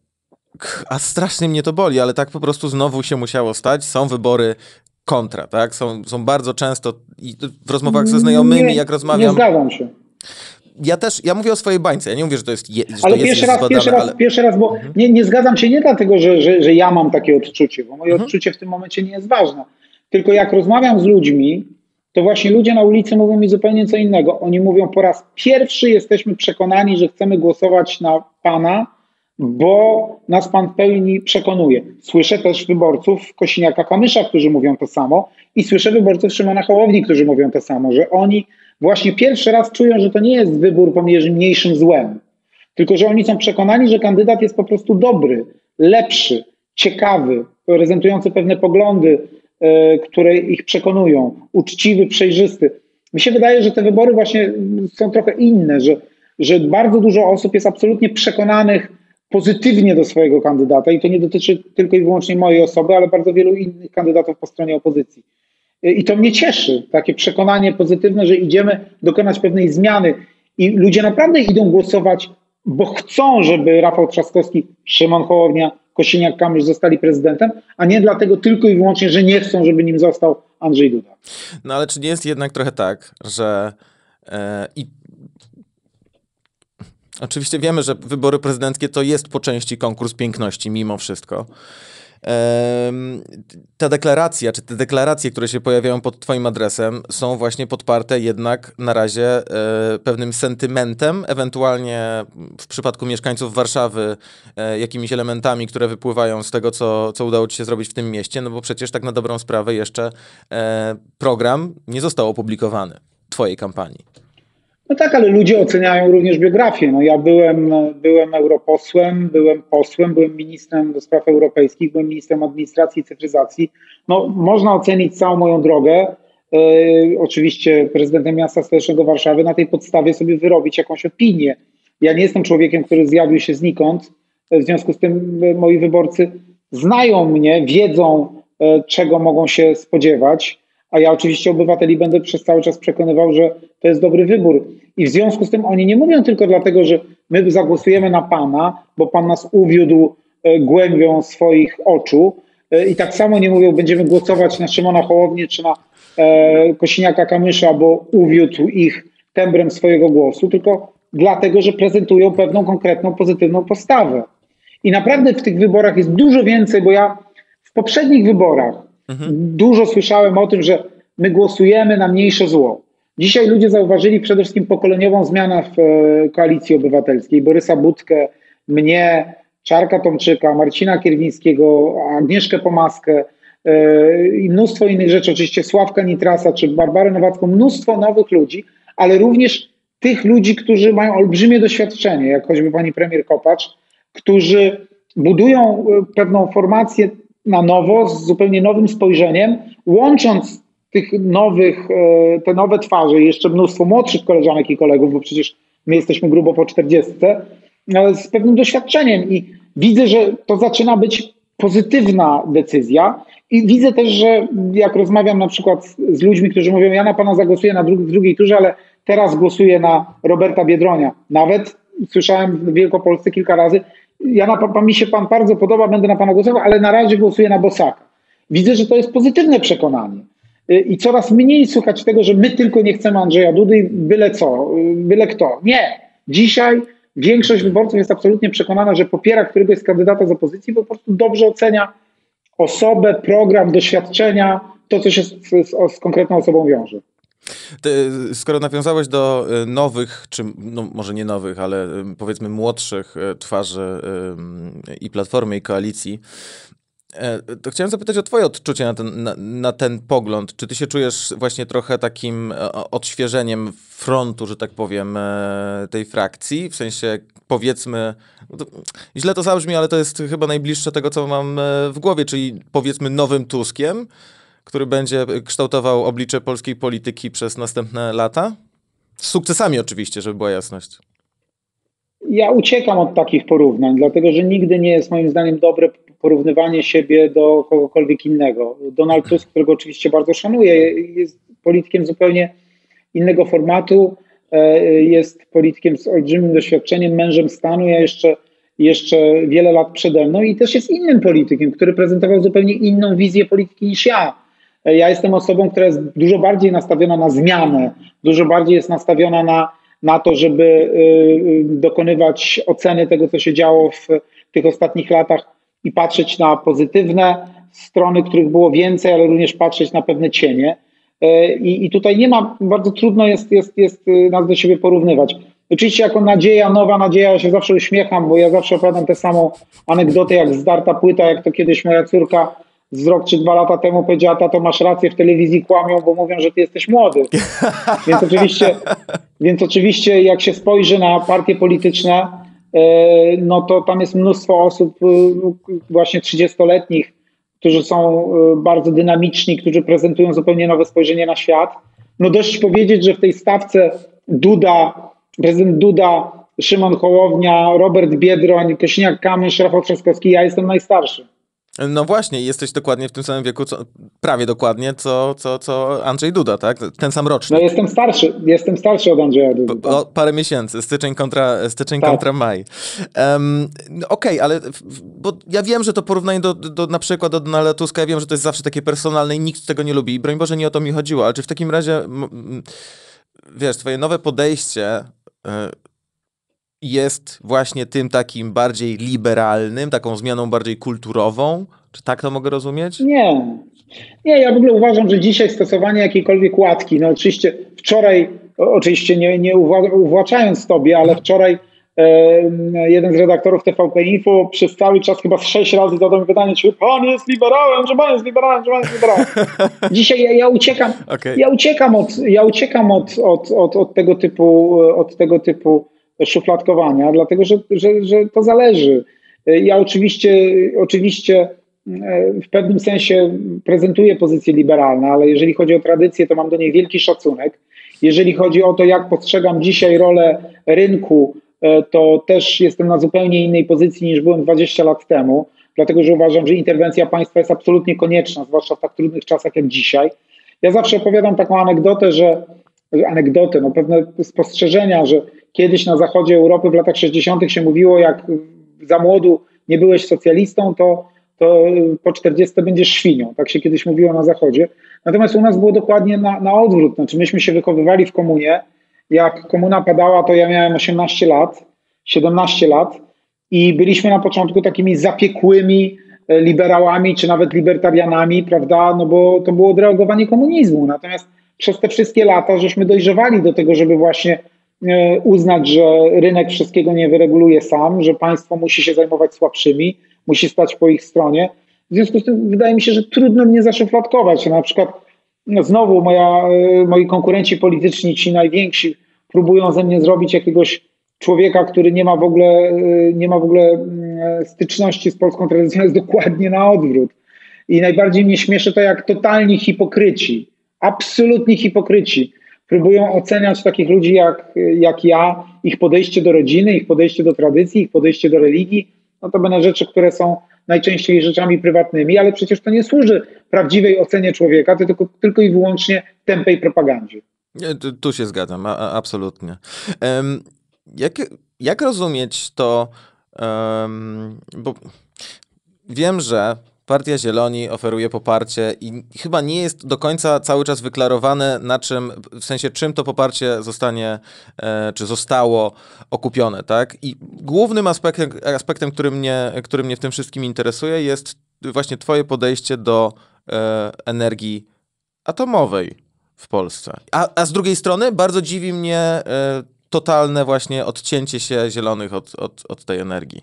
a strasznie mnie to boli, ale tak po prostu znowu się musiało stać. Są wybory kontra, tak? Są, są bardzo często i w rozmowach ze znajomymi, nie, jak rozmawiam... Nie zgadzam się. Ja też, ja mówię o swojej bańce, ja nie mówię, że to jest, je, że ale to jest pierwszy raz, zbadane, pierwszy raz, ale... pierwszy raz, bo mhm. nie, nie zgadzam się nie dlatego, że, że, że ja mam takie odczucie, bo moje mhm. odczucie w tym momencie nie jest ważne. Tylko jak rozmawiam z ludźmi, to właśnie ludzie na ulicy mówią mi zupełnie co innego. Oni mówią, po raz pierwszy jesteśmy przekonani, że chcemy głosować na pana, bo nas pan w pełni przekonuje. Słyszę też wyborców Kosiniaka-Kamysza, którzy mówią to samo i słyszę wyborców Szymona Hołowni, którzy mówią to samo, że oni właśnie pierwszy raz czują, że to nie jest wybór pomiędzy mniejszym złem, tylko że oni są przekonani, że kandydat jest po prostu dobry, lepszy, ciekawy, prezentujący pewne poglądy, yy, które ich przekonują, uczciwy, przejrzysty. Mi się wydaje, że te wybory właśnie są trochę inne, że, że bardzo dużo osób jest absolutnie przekonanych pozytywnie do swojego kandydata i to nie dotyczy tylko i wyłącznie mojej osoby, ale bardzo wielu innych kandydatów po stronie opozycji. I to mnie cieszy, takie przekonanie pozytywne, że idziemy dokonać pewnej zmiany i ludzie naprawdę idą głosować, bo chcą, żeby Rafał Trzaskowski, Szymon Hołownia, Kosiniak-Kamysz zostali prezydentem, a nie dlatego tylko i wyłącznie, że nie chcą, żeby nim został Andrzej Duda. No ale czy nie jest jednak trochę tak, że e, i oczywiście wiemy, że wybory prezydenckie to jest po części konkurs piękności mimo wszystko. Ta deklaracja, czy te deklaracje, które się pojawiają pod twoim adresem, są właśnie podparte jednak na razie e, pewnym sentymentem, ewentualnie w przypadku mieszkańców Warszawy e, jakimiś elementami, które wypływają z tego, co, co udało ci się zrobić w tym mieście, no bo przecież tak na dobrą sprawę jeszcze e, program nie został opublikowany twojej kampanii. No tak, ale ludzie oceniają również biografię. No ja byłem, byłem europosłem, byłem posłem, byłem ministrem do spraw europejskich, byłem ministrem administracji i cyfryzacji. No można ocenić całą moją drogę. E, oczywiście prezydentem miasta stołecznego Warszawy, na tej podstawie sobie wyrobić jakąś opinię. Ja nie jestem człowiekiem, który zjawił się znikąd. W związku z tym moi wyborcy znają mnie, wiedzą, e, czego mogą się spodziewać. A ja oczywiście obywateli będę przez cały czas przekonywał, że to jest dobry wybór. I w związku z tym oni nie mówią tylko dlatego, że my zagłosujemy na pana, bo pan nas uwiódł głębią swoich oczu. I tak samo nie mówią, będziemy głosować na Szymona Hołownię czy na Kosiniaka-Kamysza, bo uwiódł ich tembrem swojego głosu, tylko dlatego, że prezentują pewną konkretną, pozytywną postawę. I naprawdę w tych wyborach jest dużo więcej, bo ja w poprzednich wyborach Mhm. dużo słyszałem o tym, że my głosujemy na mniejsze zło. Dzisiaj ludzie zauważyli przede wszystkim pokoleniową zmianę w Koalicji Obywatelskiej. Borysa Budkę, mnie, Czarka Tomczyka, Marcina Kierwińskiego, Agnieszkę Pomaskę yy, i mnóstwo innych rzeczy. Oczywiście Sławka Nitrasa czy Barbarę Nowacką. Mnóstwo nowych ludzi, ale również tych ludzi, którzy mają olbrzymie doświadczenie, jak choćby pani premier Kopacz, którzy budują pewną formację na nowo, z zupełnie nowym spojrzeniem, łącząc tych nowych, te nowe twarze, jeszcze mnóstwo młodszych koleżanek i kolegów, bo przecież my jesteśmy grubo po czterdziestce, z pewnym doświadczeniem i widzę, że to zaczyna być pozytywna decyzja i widzę też, że jak rozmawiam na przykład z ludźmi, którzy mówią, ja na pana zagłosuję na dru- w drugiej turze, ale teraz głosuję na Roberta Biedronia. Nawet słyszałem w Wielkopolsce kilka razy, ja na, mi się pan bardzo podoba, będę na pana głosował, ale na razie głosuję na Bosaka. Widzę, że to jest pozytywne przekonanie. I coraz mniej słychać tego, że my tylko nie chcemy Andrzeja Dudy, byle co, byle kto. Nie. Dzisiaj większość wyborców jest absolutnie przekonana, że popiera któregoś z kandydata z opozycji, bo po prostu dobrze ocenia osobę, program, doświadczenia, to, co się z, z, z konkretną osobą wiąże. Ty, skoro nawiązałeś do nowych, czy no może nie nowych, ale powiedzmy młodszych twarzy i Platformy, i Koalicji, to chciałem zapytać o twoje odczucie na ten, na, na ten pogląd. Czy ty się czujesz właśnie trochę takim odświeżeniem frontu, że tak powiem, tej frakcji? W sensie, powiedzmy, to, źle to zabrzmi, ale to jest chyba najbliższe tego, co mam w głowie, czyli powiedzmy nowym Tuskiem, który będzie kształtował oblicze polskiej polityki przez następne lata? Z sukcesami oczywiście, żeby była jasność. Ja uciekam od takich porównań, dlatego że nigdy nie jest moim zdaniem dobre porównywanie siebie do kogokolwiek innego. Donald Tusk, którego oczywiście bardzo szanuję, jest politykiem zupełnie innego formatu, jest politykiem z olbrzymim doświadczeniem, mężem stanu, ja jeszcze, jeszcze wiele lat przede mną i też jest innym politykiem, który prezentował zupełnie inną wizję polityki niż ja. Ja jestem osobą, która jest dużo bardziej nastawiona na zmianę, dużo bardziej jest nastawiona na, na to, żeby dokonywać oceny tego, co się działo w tych ostatnich latach i patrzeć na pozytywne strony, których było więcej, ale również patrzeć na pewne cienie. I, i tutaj nie ma, bardzo trudno jest, jest, jest nas do siebie porównywać. Oczywiście jako nadzieja, nowa nadzieja, ja się zawsze uśmiecham, bo ja zawsze opowiadam tę samą anegdotę jak zdarta płyta, jak to kiedyś moja córka z rok czy dwa lata temu powiedziała: tato, masz rację, w telewizji kłamią, bo mówią, że ty jesteś młody. Więc oczywiście, więc oczywiście jak się spojrzy na partie polityczne, no to tam jest mnóstwo osób właśnie trzydziestoletnich, którzy są bardzo dynamiczni, którzy prezentują zupełnie nowe spojrzenie na świat. No dość powiedzieć, że w tej stawce Duda, prezydent Duda, Szymon Hołownia, Robert Biedroń, Kosiniak-Kamysz, Rafał Trzaskowski, ja jestem najstarszy. No właśnie, jesteś dokładnie w tym samym wieku, co, prawie dokładnie, co, co, co Andrzej Duda, tak? Ten sam rocznik. No jestem starszy, jestem starszy od Andrzeja Dudy. Tak? O, parę miesięcy, styczeń kontra, styczeń tak. kontra maj. Um, no Okej, okay, ale bo ja wiem, że to porównanie do, do, na przykład do Donalda Tuska, ja wiem, że to jest zawsze takie personalne i nikt tego nie lubi. I broń Boże, nie o to mi chodziło, ale czy w takim razie, wiesz, twoje nowe podejście jest właśnie tym takim bardziej liberalnym, taką zmianą bardziej kulturową? Czy tak to mogę rozumieć? Nie. Nie, ja w ogóle uważam, że dzisiaj stosowanie jakiejkolwiek łatki, no oczywiście wczoraj, oczywiście nie, nie uwłaczając tobie, ale wczoraj e, jeden z redaktorów T V P Info przez cały czas chyba sześć razy zadał mi pytanie, czy pan jest liberałem, czy pan jest liberałem, czy pan jest liberałem. Dzisiaj ja, ja uciekam, okay. ja uciekam od, ja uciekam od, od, od, od tego typu, od tego typu szufladkowania, dlatego że, że, że to zależy. Ja oczywiście, oczywiście w pewnym sensie prezentuję pozycje liberalne, ale jeżeli chodzi o tradycję, to mam do niej wielki szacunek. Jeżeli chodzi o to, jak postrzegam dzisiaj rolę rynku, to też jestem na zupełnie innej pozycji niż byłem dwadzieścia lat temu, dlatego że uważam, że interwencja państwa jest absolutnie konieczna, zwłaszcza w tak trudnych czasach jak dzisiaj. Ja zawsze opowiadam taką anegdotę, że anegdotę, no pewne spostrzeżenia, że kiedyś na zachodzie Europy w latach sześćdziesiątych się mówiło, jak za młodu nie byłeś socjalistą, to, to po czterdziestce będziesz świnią. Tak się kiedyś mówiło na zachodzie. Natomiast u nas było dokładnie na, na odwrót. Znaczy myśmy się wychowywali w komunie. Jak komuna padała, to ja miałem osiemnaście lat, siedemnaście lat i byliśmy na początku takimi zapiekłymi liberałami, czy nawet libertarianami, prawda, no bo to było odreagowanie komunizmu. Natomiast przez te wszystkie lata żeśmy dojrzewali do tego, żeby właśnie uznać, że rynek wszystkiego nie wyreguluje sam, że państwo musi się zajmować słabszymi, musi stać po ich stronie. W związku z tym wydaje mi się, że trudno mnie zaszufladkować. Na przykład no znowu moja, moi konkurenci polityczni, ci najwięksi, próbują ze mnie zrobić jakiegoś człowieka, który nie ma w ogóle, nie ma w ogóle styczności z polską tradycją, jest dokładnie na odwrót. I najbardziej mnie śmieszy to, jak totalni hipokryci, absolutni hipokryci próbują oceniać takich ludzi jak, jak ja, ich podejście do rodziny, ich podejście do tradycji, ich podejście do religii. No to będą rzeczy, które są najczęściej rzeczami prywatnymi, ale przecież to nie służy prawdziwej ocenie człowieka, to tylko, tylko i wyłącznie tępej propagandzie. Tu, tu się zgadzam, a, a, absolutnie. Um, jak, jak rozumieć to, um, bo wiem, że Partia Zieloni oferuje poparcie i chyba nie jest do końca cały czas wyklarowane, na czym, w sensie czym to poparcie zostanie, e, czy zostało okupione, tak? I głównym aspektem, aspektem który, mnie, który mnie w tym wszystkim interesuje, jest właśnie twoje podejście do e, energii atomowej w Polsce. A, a z drugiej strony bardzo dziwi mnie e, totalne właśnie odcięcie się Zielonych od, od, od tej energii.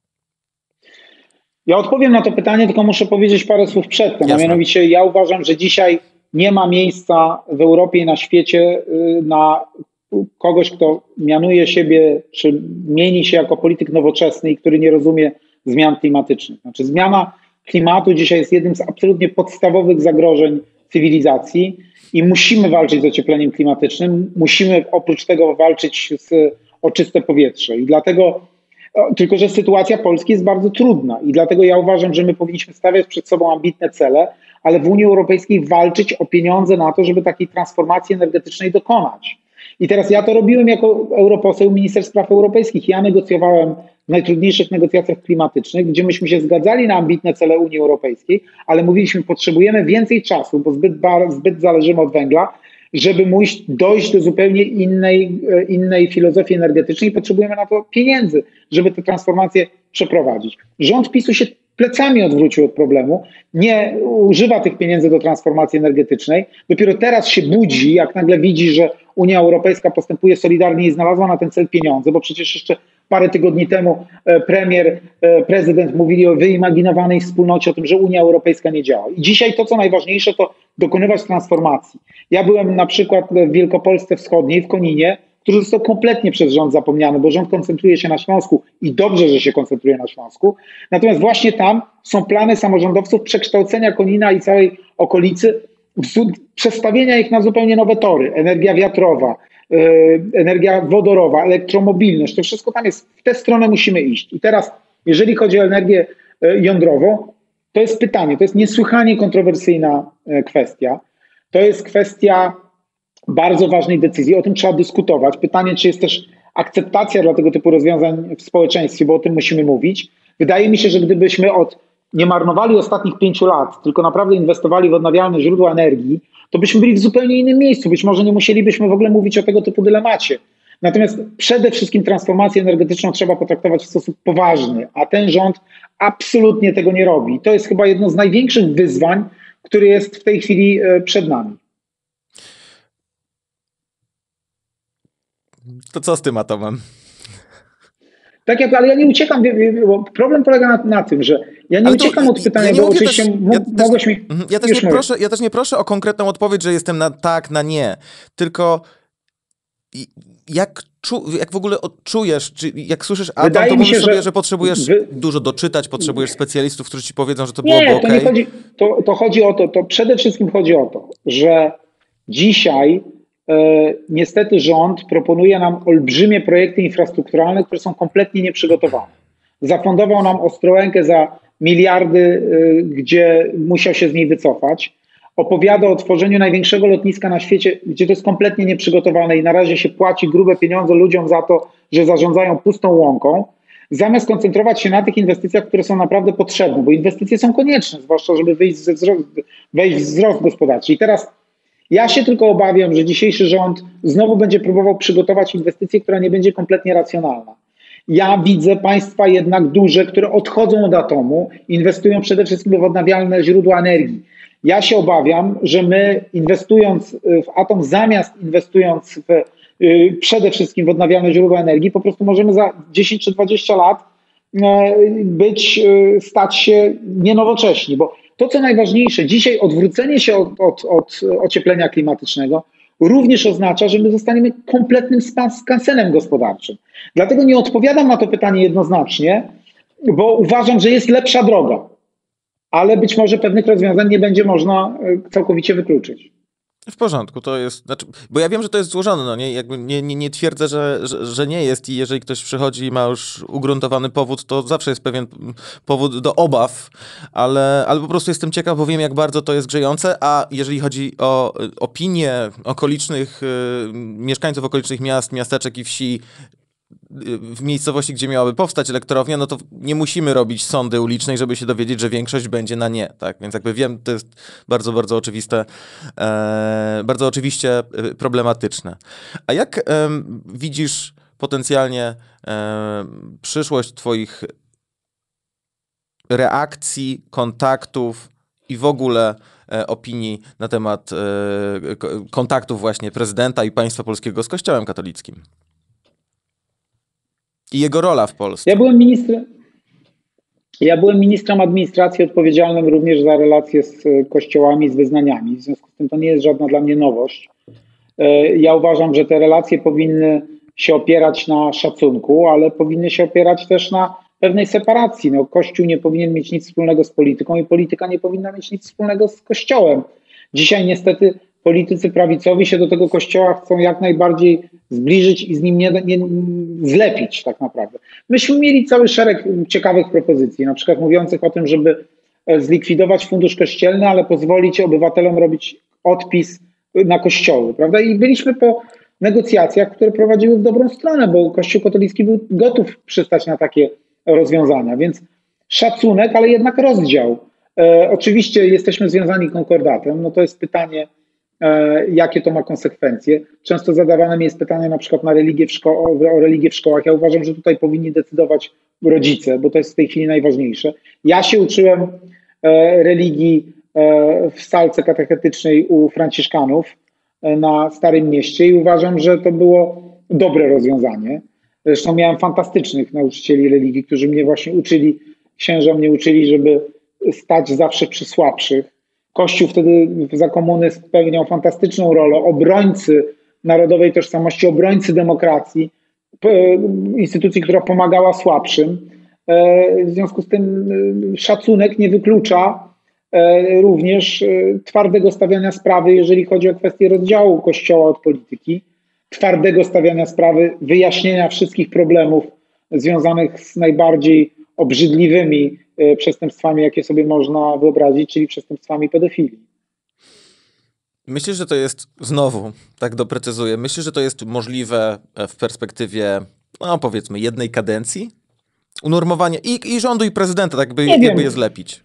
Ja odpowiem na to pytanie, tylko muszę powiedzieć parę słów przedtem. A mianowicie ja uważam, że dzisiaj nie ma miejsca w Europie i na świecie na kogoś, kto mianuje siebie, czy mieni się jako polityk nowoczesny i który nie rozumie zmian klimatycznych. Znaczy zmiana klimatu dzisiaj jest jednym z absolutnie podstawowych zagrożeń cywilizacji i musimy walczyć z ociepleniem klimatycznym. Musimy oprócz tego walczyć z, o czyste powietrze i dlatego tylko że sytuacja Polski jest bardzo trudna i dlatego ja uważam, że my powinniśmy stawiać przed sobą ambitne cele, ale w Unii Europejskiej walczyć o pieniądze na to, żeby takiej transformacji energetycznej dokonać. I teraz ja to robiłem jako europoseł, minister spraw europejskich. Ja negocjowałem w najtrudniejszych negocjacjach klimatycznych, gdzie myśmy się zgadzali na ambitne cele Unii Europejskiej, ale mówiliśmy, potrzebujemy więcej czasu, bo zbyt, zbyt zależymy od węgla, żeby móc dojść do zupełnie innej, innej filozofii energetycznej i potrzebujemy na to pieniędzy, żeby tę transformację przeprowadzić. Rząd PiSu się plecami odwrócił od problemu, nie używa tych pieniędzy do transformacji energetycznej. Dopiero teraz się budzi, jak nagle widzi, że Unia Europejska postępuje solidarnie i znalazła na ten cel pieniądze, bo przecież jeszcze parę tygodni temu premier, prezydent mówili o wyimaginowanej wspólnocie, o tym, że Unia Europejska nie działa. I dzisiaj to, co najważniejsze, to dokonywać transformacji. Ja byłem na przykład w Wielkopolsce Wschodniej, w Koninie, który został kompletnie przez rząd zapomniany, bo rząd koncentruje się na Śląsku i dobrze, że się koncentruje na Śląsku. Natomiast właśnie tam są plany samorządowców przekształcenia Konina i całej okolicy, przestawienia ich na zupełnie nowe tory. Energia wiatrowa, yy, energia wodorowa, elektromobilność, to wszystko tam jest. W tę stronę musimy iść. I teraz, jeżeli chodzi o energię jądrową, to jest pytanie, to jest niesłychanie kontrowersyjna kwestia. To jest kwestia bardzo ważnej decyzji, o tym trzeba dyskutować. Pytanie, czy jest też akceptacja dla tego typu rozwiązań w społeczeństwie, bo o tym musimy mówić. Wydaje mi się, że gdybyśmy od, nie marnowali ostatnich pięciu lat, tylko naprawdę inwestowali w odnawialne źródła energii, to byśmy byli w zupełnie innym miejscu. Być może nie musielibyśmy w ogóle mówić o tego typu dylemacie. Natomiast przede wszystkim transformację energetyczną trzeba potraktować w sposób poważny, a ten rząd absolutnie tego nie robi. To jest chyba jedno z największych wyzwań, które jest w tej chwili przed nami. To co z tym atomem? Tak, jak, ale ja nie uciekam, bo problem polega na, na tym, że ja nie ale uciekam to, od pytania, ja bo oczywiście też, ja mogłeś mi... Ja też, nie proszę, ja też nie proszę o konkretną odpowiedź, że jestem na tak, na nie, tylko jak, czu, jak w ogóle odczujesz, czy jak słyszysz atom, Wydaje to mówisz się, sobie, że, że potrzebujesz wy... dużo doczytać, potrzebujesz specjalistów, którzy ci powiedzą, że to byłoby okej? Nie, to nie chodzi, to, to chodzi o to, to przede wszystkim chodzi o to, że dzisiaj niestety rząd proponuje nam olbrzymie projekty infrastrukturalne, które są kompletnie nieprzygotowane. Zafundował nam Ostrołękę za miliardy, gdzie musiał się z niej wycofać. Opowiada o tworzeniu największego lotniska na świecie, gdzie to jest kompletnie nieprzygotowane i na razie się płaci grube pieniądze ludziom za to, że zarządzają pustą łąką, zamiast koncentrować się na tych inwestycjach, które są naprawdę potrzebne, bo inwestycje są konieczne, zwłaszcza żeby wyjść ze wzrost, wejść w wzrost gospodarczy. I teraz ja się tylko obawiam, że dzisiejszy rząd znowu będzie próbował przygotować inwestycję, która nie będzie kompletnie racjonalna. Ja widzę państwa jednak duże, które odchodzą od atomu, inwestują przede wszystkim w odnawialne źródła energii. Ja się obawiam, że my inwestując w atom, zamiast inwestując w, przede wszystkim w odnawialne źródła energii, po prostu możemy za dziesięć czy dwadzieścia lat być, stać się nienowocześni, bo to, co najważniejsze, dzisiaj odwrócenie się od, od, od ocieplenia klimatycznego również oznacza, że my zostaniemy kompletnym skansenem gospodarczym. Dlatego nie odpowiadam na to pytanie jednoznacznie, bo uważam, że jest lepsza droga, ale być może pewnych rozwiązań nie będzie można całkowicie wykluczyć. W porządku, to jest, znaczy, bo ja wiem, że to jest złożone, no nie, jakby nie, nie, nie twierdzę, że, że, że nie jest i jeżeli ktoś przychodzi i ma już ugruntowany powód, to zawsze jest pewien powód do obaw, ale, ale po prostu jestem ciekaw, bo wiem, jak bardzo to jest grzejące, a jeżeli chodzi o opinię okolicznych, y, mieszkańców okolicznych miast, miasteczek i wsi, w miejscowości, gdzie miałaby powstać elektrownia, no to nie musimy robić sondy ulicznej, żeby się dowiedzieć, że większość będzie na nie, tak? Więc jakby wiem, to jest bardzo, bardzo oczywiste, e, bardzo oczywiście problematyczne. A jak e, widzisz potencjalnie e, przyszłość twoich reakcji, kontaktów i w ogóle e, opinii na temat e, kontaktów właśnie prezydenta i państwa polskiego z Kościołem katolickim? I jego rola w Polsce. Ja byłem ministrem, ja byłem ministrem administracji odpowiedzialnym również za relacje z kościołami, z wyznaniami. W związku z tym to nie jest żadna dla mnie nowość. Ja uważam, że te relacje powinny się opierać na szacunku, ale powinny się opierać też na pewnej separacji. No, Kościół nie powinien mieć nic wspólnego z polityką i polityka nie powinna mieć nic wspólnego z Kościołem. Dzisiaj niestety politycy prawicowi się do tego Kościoła chcą jak najbardziej zbliżyć i z nim nie, nie zlepić tak naprawdę. Myśmy mieli cały szereg ciekawych propozycji, na przykład mówiących o tym, żeby zlikwidować fundusz kościelny, ale pozwolić obywatelom robić odpis na kościoły, prawda? I byliśmy po negocjacjach, które prowadziły w dobrą stronę, bo Kościół katolicki był gotów przystać na takie rozwiązania, więc szacunek, ale jednak rozdział. E, oczywiście jesteśmy związani konkordatem, no to jest pytanie, e, jakie to ma konsekwencje. Często zadawane mi jest pytanie na przykład na religię w szko- o religię w szkołach. Ja uważam, że tutaj powinni decydować rodzice, bo to jest w tej chwili najważniejsze. Ja się uczyłem e, religii e, w salce katechetycznej u franciszkanów e, na Starym Mieście i uważam, że to było dobre rozwiązanie. Zresztą miałem fantastycznych nauczycieli religii, którzy mnie właśnie uczyli, księża mnie uczyli, żeby stać zawsze przy słabszych. Kościół wtedy za komuny spełniał fantastyczną rolę obrońcy narodowej tożsamości, obrońcy demokracji, instytucji, która pomagała słabszym. W związku z tym szacunek nie wyklucza również twardego stawiania sprawy, jeżeli chodzi o kwestię rozdziału Kościoła od polityki, twardego stawiania sprawy, wyjaśnienia wszystkich problemów związanych z najbardziej obrzydliwymi przestępstwami, jakie sobie można wyobrazić, czyli przestępstwami pedofilii. Myślę, że to jest, znowu, tak doprecyzuję, myślę, że to jest możliwe w perspektywie, no powiedzmy, jednej kadencji? Unormowanie i, i rządu, i prezydenta, tak by, jakby je zlepić.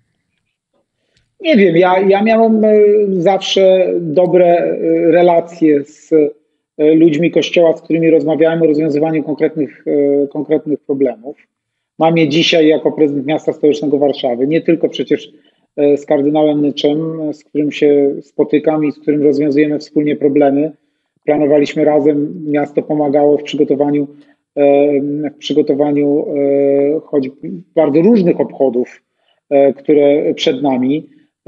Nie wiem, ja, ja miałem zawsze dobre relacje z ludźmi Kościoła, z którymi rozmawiałem o rozwiązywaniu konkretnych, konkretnych problemów. Mam je dzisiaj jako prezydent miasta stołecznego Warszawy, nie tylko przecież z kardynałem Nyczem, z którym się spotykam i z którym rozwiązujemy wspólnie problemy. Planowaliśmy razem, miasto pomagało w przygotowaniu, w przygotowaniu choćby bardzo różnych obchodów, które przed nami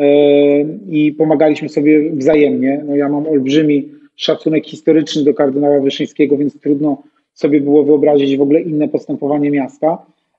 i pomagaliśmy sobie wzajemnie. No ja mam olbrzymi szacunek historyczny do kardynała Wyszyńskiego, więc trudno sobie było wyobrazić w ogóle inne postępowanie miasta.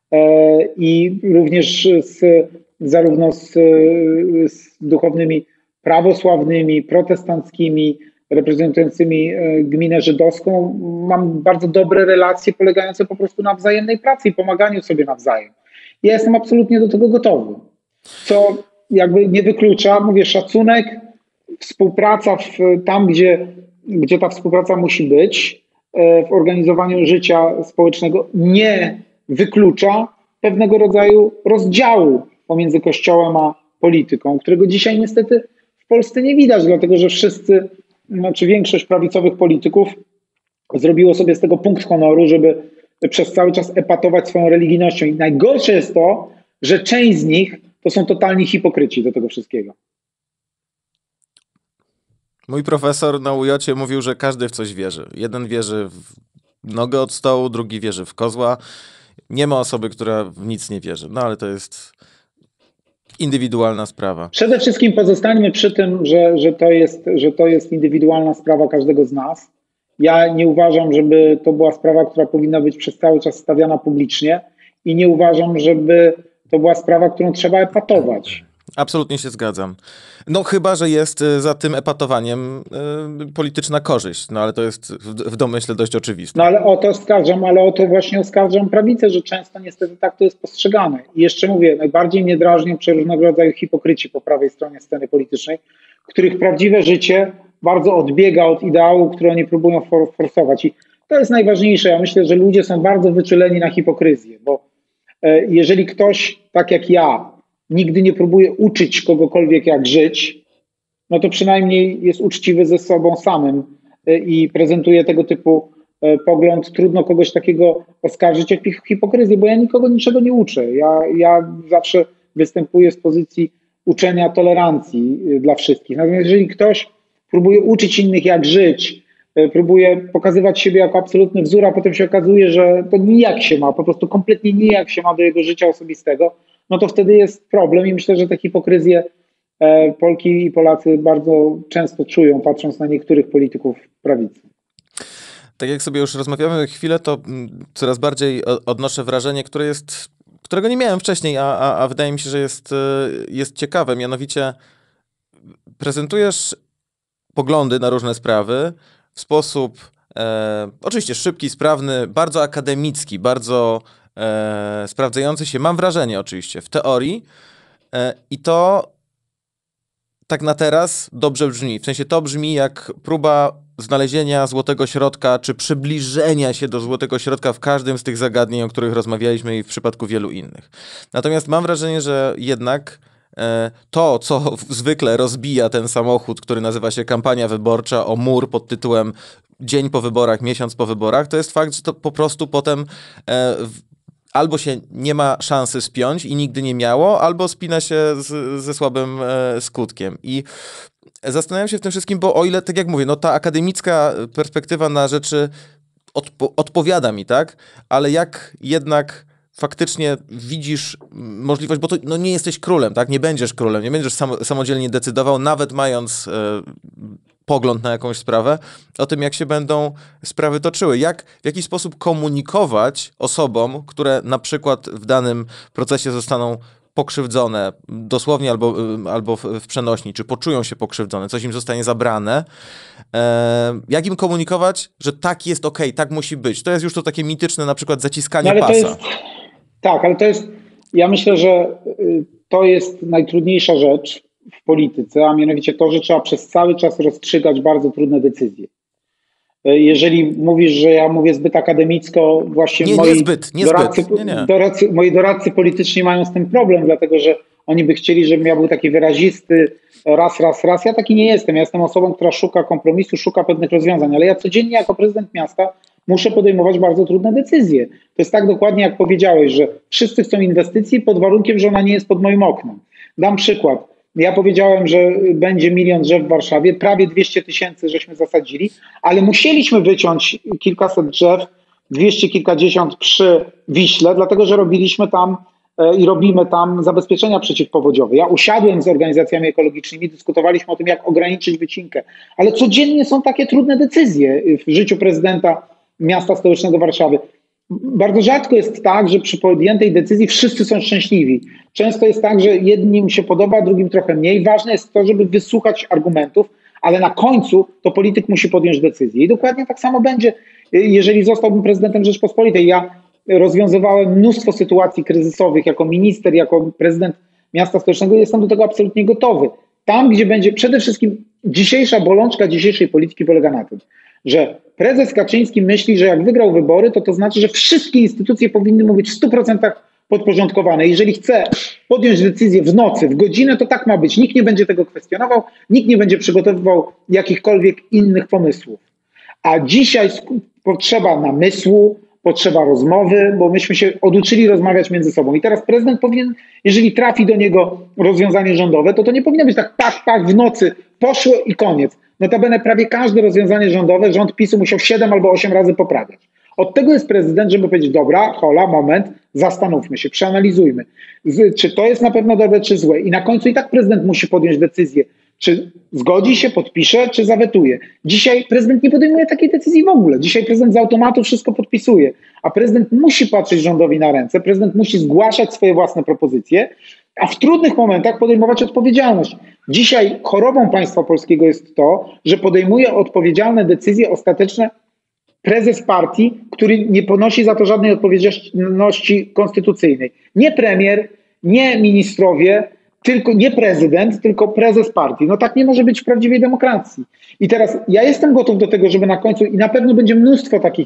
I również z, zarówno z, z duchownymi prawosławnymi, protestanckimi, reprezentującymi gminę żydowską mam bardzo dobre relacje polegające po prostu na wzajemnej pracy i pomaganiu sobie nawzajem. Ja jestem absolutnie do tego gotowy. Co jakby nie wyklucza, mówię, szacunek, współpraca w, tam, gdzie, gdzie ta współpraca musi być, w organizowaniu życia społecznego nie wyklucza pewnego rodzaju rozdziału pomiędzy Kościołem a polityką, którego dzisiaj niestety w Polsce nie widać, dlatego że wszyscy, znaczy większość prawicowych polityków zrobiło sobie z tego punkt honoru, żeby przez cały czas epatować swoją religijnością. I najgorsze jest to, że część z nich to są totalni hipokryci do tego wszystkiego. Mój profesor na U J mówił, że każdy w coś wierzy. Jeden wierzy w nogę od stołu, drugi wierzy w kozła. Nie ma osoby, która w nic nie wierzy. No ale to jest indywidualna sprawa. Przede wszystkim pozostańmy przy tym, że, że, to jest, że to jest indywidualna sprawa każdego z nas. Ja nie uważam, żeby to była sprawa, która powinna być przez cały czas stawiana publicznie i nie uważam, żeby to była sprawa, którą trzeba epatować. Absolutnie się zgadzam. No chyba, że jest za tym epatowaniem y, polityczna korzyść, no ale to jest w, w domyśle dość oczywiste. No ale o to oskarżam, ale o to właśnie oskarżam prawicę, że często niestety tak to jest postrzegane. I jeszcze mówię, najbardziej mnie drażnią przeróżnego rodzaju hipokryci po prawej stronie sceny politycznej, których prawdziwe życie bardzo odbiega od ideału, które oni próbują for, forsować. I to To jest najważniejsze. Ja myślę, że ludzie są bardzo wyczuleni na hipokryzję, bo jeżeli ktoś, tak jak ja, nigdy nie próbuje uczyć kogokolwiek jak żyć, no to przynajmniej jest uczciwy ze sobą samym i prezentuje tego typu pogląd. Trudno kogoś takiego oskarżyć o hipokryzję, bo ja nikogo niczego nie uczę. Ja, ja zawsze występuję z pozycji uczenia tolerancji dla wszystkich. Natomiast jeżeli ktoś próbuje uczyć innych jak żyć, próbuje pokazywać siebie jako absolutny wzór, a potem się okazuje, że to nijak się ma, po prostu kompletnie nijak się ma do jego życia osobistego, no to wtedy jest problem i myślę, że tę hipokryzję Polki i Polacy bardzo często czują, patrząc na niektórych polityków prawicy. Tak jak sobie już rozmawiamy chwilę, to coraz bardziej odnoszę wrażenie, które jest, którego nie miałem wcześniej, a, a, a wydaje mi się, że jest, jest ciekawe. Mianowicie prezentujesz poglądy na różne sprawy w sposób e, oczywiście szybki, sprawny, bardzo akademicki, bardzo e, sprawdzający się, mam wrażenie oczywiście, w teorii e, i to tak na teraz dobrze brzmi. W sensie to brzmi jak próba znalezienia złotego środka, czy przybliżenia się do złotego środka w każdym z tych zagadnień, o których rozmawialiśmy i w przypadku wielu innych. Natomiast mam wrażenie, że jednak e, to, co zwykle rozbija ten samochód, który nazywa się kampania wyborcza, o mur pod tytułem dzień po wyborach, miesiąc po wyborach, to jest fakt, że to po prostu potem e, w, albo się nie ma szansy spiąć i nigdy nie miało, albo spina się z, ze słabym e, skutkiem. I zastanawiam się w tym wszystkim, bo o ile, tak jak mówię, no ta akademicka perspektywa na rzeczy odpo- odpowiada mi, tak? Ale jak jednak faktycznie widzisz możliwość, bo to no nie jesteś królem, tak? Nie będziesz królem, nie będziesz sam, samodzielnie decydował, nawet mając e, pogląd na jakąś sprawę, o tym, jak się będą sprawy toczyły. Jak, w jaki sposób komunikować osobom, które na przykład w danym procesie zostaną pokrzywdzone, dosłownie albo, albo w, w przenośni, czy poczują się pokrzywdzone, coś im zostanie zabrane, e, jak im komunikować, że tak jest okej, tak musi być. To jest już to takie mityczne na przykład zaciskanie no, pasa. Jest, tak, ale to jest, ja myślę, że to jest najtrudniejsza rzecz w polityce, a mianowicie to, że trzeba przez cały czas rozstrzygać bardzo trudne decyzje. Jeżeli mówisz, że ja mówię zbyt akademicko, właśnie nie, moi, niezbyt, niezbyt. doradcy, nie, nie. Doradcy, moi doradcy polityczni mają z tym problem, dlatego że oni by chcieli, żebym ja był taki wyrazisty, raz, raz, raz. Ja taki nie jestem. Ja jestem osobą, która szuka kompromisu, szuka pewnych rozwiązań, ale ja codziennie jako prezydent miasta muszę podejmować bardzo trudne decyzje. To jest tak dokładnie, jak powiedziałeś, że wszyscy chcą inwestycji pod warunkiem, że ona nie jest pod moim oknem. Dam przykład. Ja powiedziałem, że będzie milion drzew w Warszawie, prawie dwieście tysięcy żeśmy zasadzili, ale musieliśmy wyciąć kilkaset drzew, dwieście kilkadziesiąt przy Wiśle, dlatego że robiliśmy tam e, i robimy tam zabezpieczenia przeciwpowodziowe. Ja usiadłem z organizacjami ekologicznymi, dyskutowaliśmy o tym, jak ograniczyć wycinkę, ale codziennie są takie trudne decyzje w życiu prezydenta miasta stołecznego Warszawy. Bardzo rzadko jest tak, że przy podjętej decyzji wszyscy są szczęśliwi. Często jest tak, że jednym się podoba, drugim trochę mniej. Ważne jest to, żeby wysłuchać argumentów, ale na końcu to polityk musi podjąć decyzję. I dokładnie tak samo będzie, jeżeli zostałbym prezydentem Rzeczypospolitej. Ja rozwiązywałem mnóstwo sytuacji kryzysowych jako minister, jako prezydent miasta stołecznego i jestem do tego absolutnie gotowy. Tam, gdzie będzie przede wszystkim dzisiejsza bolączka dzisiejszej polityki polega na tym, że prezes Kaczyński myśli, że jak wygrał wybory, to to znaczy, że wszystkie instytucje powinny mu być w stu procentach podporządkowane. Jeżeli chce podjąć decyzję w nocy, w godzinę, to tak ma być. Nikt nie będzie tego kwestionował, nikt nie będzie przygotowywał jakichkolwiek innych pomysłów. A dzisiaj potrzeba namysłu, potrzeba rozmowy, bo myśmy się oduczyli rozmawiać między sobą. I teraz prezydent powinien, jeżeli trafi do niego rozwiązanie rządowe, to to nie powinno być tak pach, pach w nocy, poszło i koniec. Notabene prawie każde rozwiązanie rządowe rząd PiSu musiał siedem albo osiem razy poprawiać. Od tego jest prezydent, żeby powiedzieć, dobra, hola, moment, zastanówmy się, przeanalizujmy, czy to jest na pewno dobre, czy złe. I na końcu i tak prezydent musi podjąć decyzję, czy zgodzi się, podpisze, czy zawetuje. Dzisiaj prezydent nie podejmuje takiej decyzji w ogóle. Dzisiaj prezydent z automatu wszystko podpisuje, a prezydent musi patrzeć rządowi na ręce, prezydent musi zgłaszać swoje własne propozycje, a w trudnych momentach podejmować odpowiedzialność. Dzisiaj chorobą państwa polskiego jest to, że podejmuje odpowiedzialne decyzje ostateczne prezes partii, który nie ponosi za to żadnej odpowiedzialności konstytucyjnej. Nie premier, nie ministrowie, tylko nie prezydent, tylko prezes partii. No tak nie może być w prawdziwej demokracji. I teraz ja jestem gotów do tego, żeby na końcu, i na pewno będzie mnóstwo takich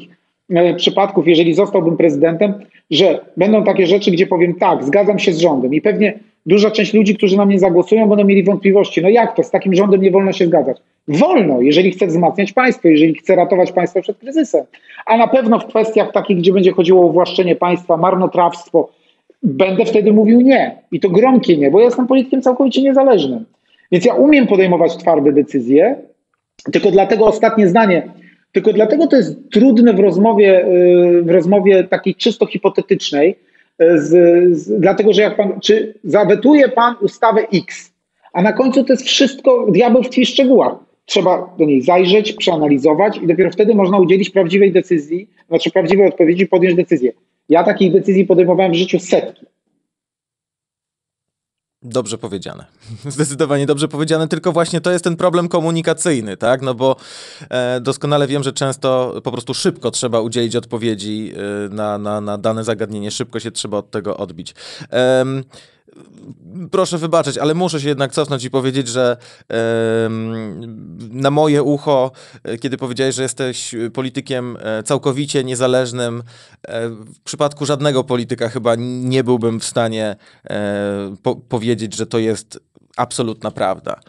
przypadków, jeżeli zostałbym prezydentem, że będą takie rzeczy, gdzie powiem tak, zgadzam się z rządem i pewnie duża część ludzi, którzy na mnie zagłosują, będą mieli wątpliwości. No jak to? Z takim rządem nie wolno się zgadzać. Wolno, jeżeli chcę wzmacniać państwo, jeżeli chcę ratować państwo przed kryzysem. A na pewno w kwestiach takich, gdzie będzie chodziło o uwłaszczenie państwa, marnotrawstwo, będę wtedy mówił nie. I to gromkie nie, bo ja jestem politykiem całkowicie niezależnym. Więc ja umiem podejmować twarde decyzje, tylko dlatego ostatnie zdanie, tylko dlatego to jest trudne w rozmowie, w rozmowie takiej czysto hipotetycznej, z, z, dlatego że jak pan, czy zawetuje pan ustawę X, a na końcu to jest wszystko, diabeł tkwi w szczegółach. Trzeba do niej zajrzeć, przeanalizować i dopiero wtedy można udzielić prawdziwej decyzji, znaczy prawdziwej odpowiedzi, podjąć decyzję. Ja takich decyzji podejmowałem w życiu setki. Dobrze powiedziane. Zdecydowanie dobrze powiedziane, tylko właśnie to jest ten problem komunikacyjny, tak? No bo e, doskonale wiem, że często po prostu szybko trzeba udzielić odpowiedzi e, na, na, na dane zagadnienie, szybko się trzeba od tego odbić. E, Proszę wybaczyć, ale muszę się jednak cofnąć i powiedzieć, że e, na moje ucho, kiedy powiedziałeś, że jesteś politykiem całkowicie niezależnym, e, w przypadku żadnego polityka chyba nie byłbym w stanie e, po, powiedzieć, że to jest absolutna prawda.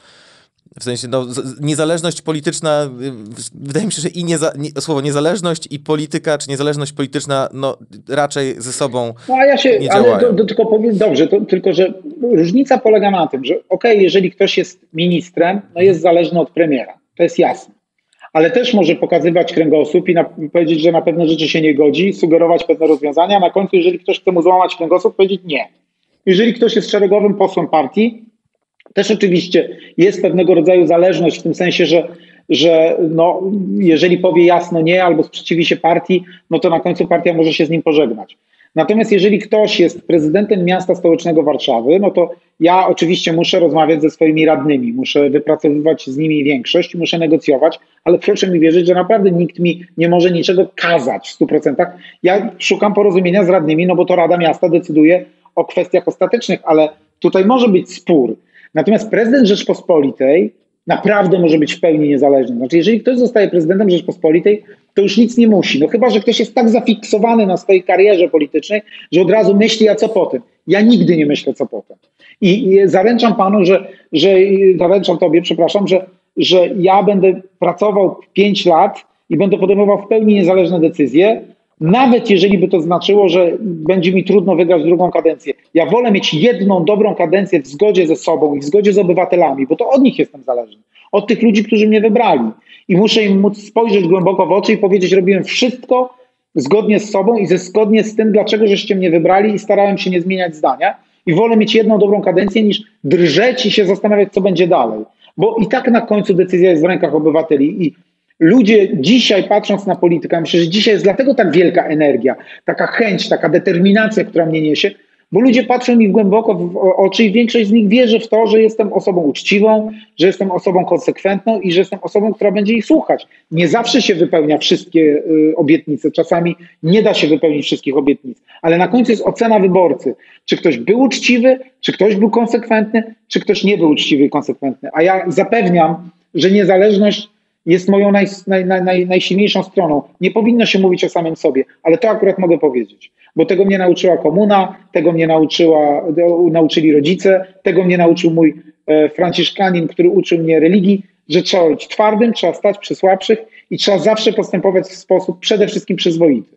W sensie, no, niezależność polityczna, wydaje mi się, że i nieza, nie, słowo niezależność i polityka, czy niezależność polityczna, no raczej ze sobą no, a ja się, nie ale działają. do, do, tylko powiem, dobrze, to, tylko że różnica polega na tym, że okej, okay, jeżeli ktoś jest ministrem, no jest zależny od premiera, to jest jasne. Ale też może pokazywać kręgosłup i na, powiedzieć, że na pewne rzeczy się nie godzi, sugerować pewne rozwiązania, a na końcu, jeżeli ktoś chce mu złamać kręgosłup, powiedzieć nie. Jeżeli ktoś jest szeregowym posłem partii, też oczywiście jest pewnego rodzaju zależność w tym sensie, że, że no, jeżeli powie jasno nie albo sprzeciwi się partii, no to na końcu partia może się z nim pożegnać. Natomiast jeżeli ktoś jest prezydentem miasta stołecznego Warszawy, no to ja oczywiście muszę rozmawiać ze swoimi radnymi, muszę wypracowywać z nimi większość, muszę negocjować, ale proszę mi wierzyć, że naprawdę nikt mi nie może niczego kazać w stu procentach. Ja szukam porozumienia z radnymi, no bo to Rada Miasta decyduje o kwestiach ostatecznych, ale tutaj może być spór. Natomiast prezydent Rzeczpospolitej naprawdę może być w pełni niezależny. Znaczy, jeżeli ktoś zostaje prezydentem Rzeczpospolitej, to już nic nie musi. No chyba że ktoś jest tak zafiksowany na swojej karierze politycznej, że od razu myśli, a co potem. Ja nigdy nie myślę, co potem. I, i zaręczam panu, że, że zaręczam tobie, przepraszam, że, że ja będę pracował pięć lat i będę podejmował w pełni niezależne decyzje, nawet jeżeli by to znaczyło, że będzie mi trudno wygrać drugą kadencję. Ja wolę mieć jedną dobrą kadencję w zgodzie ze sobą i w zgodzie z obywatelami, bo to od nich jestem zależny. Od tych ludzi, którzy mnie wybrali. I muszę im móc spojrzeć głęboko w oczy i powiedzieć, robiłem wszystko zgodnie z sobą i ze zgodnie z tym, dlaczego żeście mnie wybrali i starałem się nie zmieniać zdania. I wolę mieć jedną dobrą kadencję niż drżeć i się zastanawiać, co będzie dalej. Bo i tak na końcu decyzja jest w rękach obywateli. I ludzie dzisiaj, patrząc na politykę, myślę, że dzisiaj jest dlatego tak wielka energia, taka chęć, taka determinacja, która mnie niesie, bo ludzie patrzą mi głęboko w oczy i większość z nich wierzy w to, że jestem osobą uczciwą, że jestem osobą konsekwentną i że jestem osobą, która będzie ich słuchać. Nie zawsze się wypełnia wszystkie y, obietnice, czasami nie da się wypełnić wszystkich obietnic, ale na końcu jest ocena wyborcy. Czy ktoś był uczciwy, czy ktoś był konsekwentny, czy ktoś nie był uczciwy i konsekwentny. A ja zapewniam, że niezależność jest moją naj, naj, naj, najsilniejszą stroną. Nie powinno się mówić o samym sobie, ale to akurat mogę powiedzieć. Bo tego mnie nauczyła komuna, tego mnie nauczyła, nauczyli rodzice, tego mnie nauczył mój e, franciszkanin, który uczył mnie religii, że trzeba być twardym, trzeba stać przy słabszych i trzeba zawsze postępować w sposób przede wszystkim przyzwoity.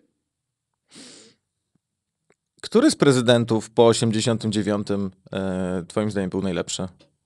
Który z prezydentów po osiemdziesiątym dziewiątym e, twoim zdaniem był najlepszy?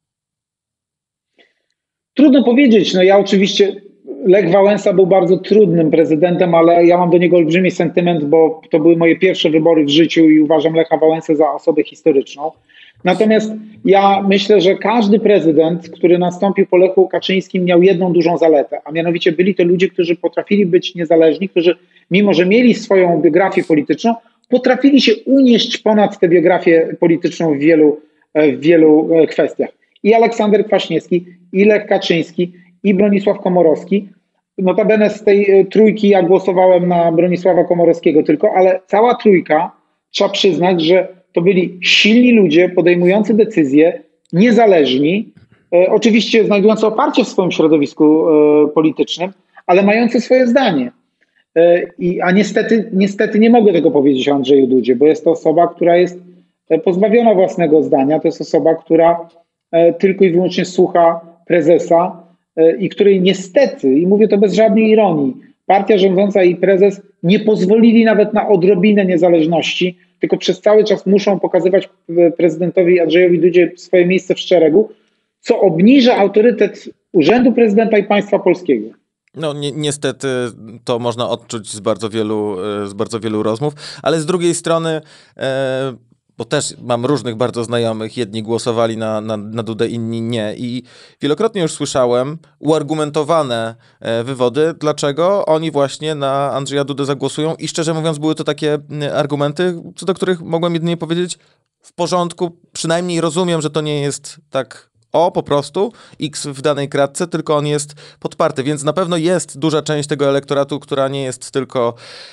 Trudno powiedzieć. No ja oczywiście, Lech Wałęsa był bardzo trudnym prezydentem, ale ja mam do niego olbrzymi sentyment, bo to były moje pierwsze wybory w życiu i uważam Lecha Wałęsę za osobę historyczną. Natomiast ja myślę, że każdy prezydent, który nastąpił po Lechu Kaczyńskim, miał jedną dużą zaletę, a mianowicie byli to ludzie, którzy potrafili być niezależni, którzy mimo, że mieli swoją biografię polityczną, potrafili się unieść ponad tę biografię polityczną w wielu, w wielu kwestiach. I Aleksander Kwaśniewski, i Lech Kaczyński, i Bronisław Komorowski. Notabene z tej trójki ja głosowałem na Bronisława Komorowskiego tylko, ale cała trójka, trzeba przyznać, że to byli silni ludzie podejmujący decyzje, niezależni, e, oczywiście znajdujący oparcie w swoim środowisku e, politycznym, ale mający swoje zdanie. I, a niestety, niestety nie mogę tego powiedzieć o Andrzeju Dudzie, bo jest to osoba, która jest pozbawiona własnego zdania. To jest osoba, która tylko i wyłącznie słucha prezesa i której niestety, i mówię to bez żadnej ironii, partia rządząca i prezes nie pozwolili nawet na odrobinę niezależności, tylko przez cały czas muszą pokazywać prezydentowi Andrzejowi Dudzie swoje miejsce w szeregu, co obniża autorytet urzędu prezydenta i państwa polskiego. No ni niestety to można odczuć z bardzo wielu, z bardzo wielu rozmów, ale z drugiej strony, e, bo też mam różnych bardzo znajomych, jedni głosowali na, na, na Dudę, inni nie i wielokrotnie już słyszałem uargumentowane e, wywody, dlaczego oni właśnie na Andrzeja Dudę zagłosują i szczerze mówiąc były to takie argumenty, co do których mogłem jedynie powiedzieć w porządku, przynajmniej rozumiem, że to nie jest tak o, po prostu, X w danej kratce, tylko on jest podparty, więc na pewno jest duża część tego elektoratu, która nie jest tylko,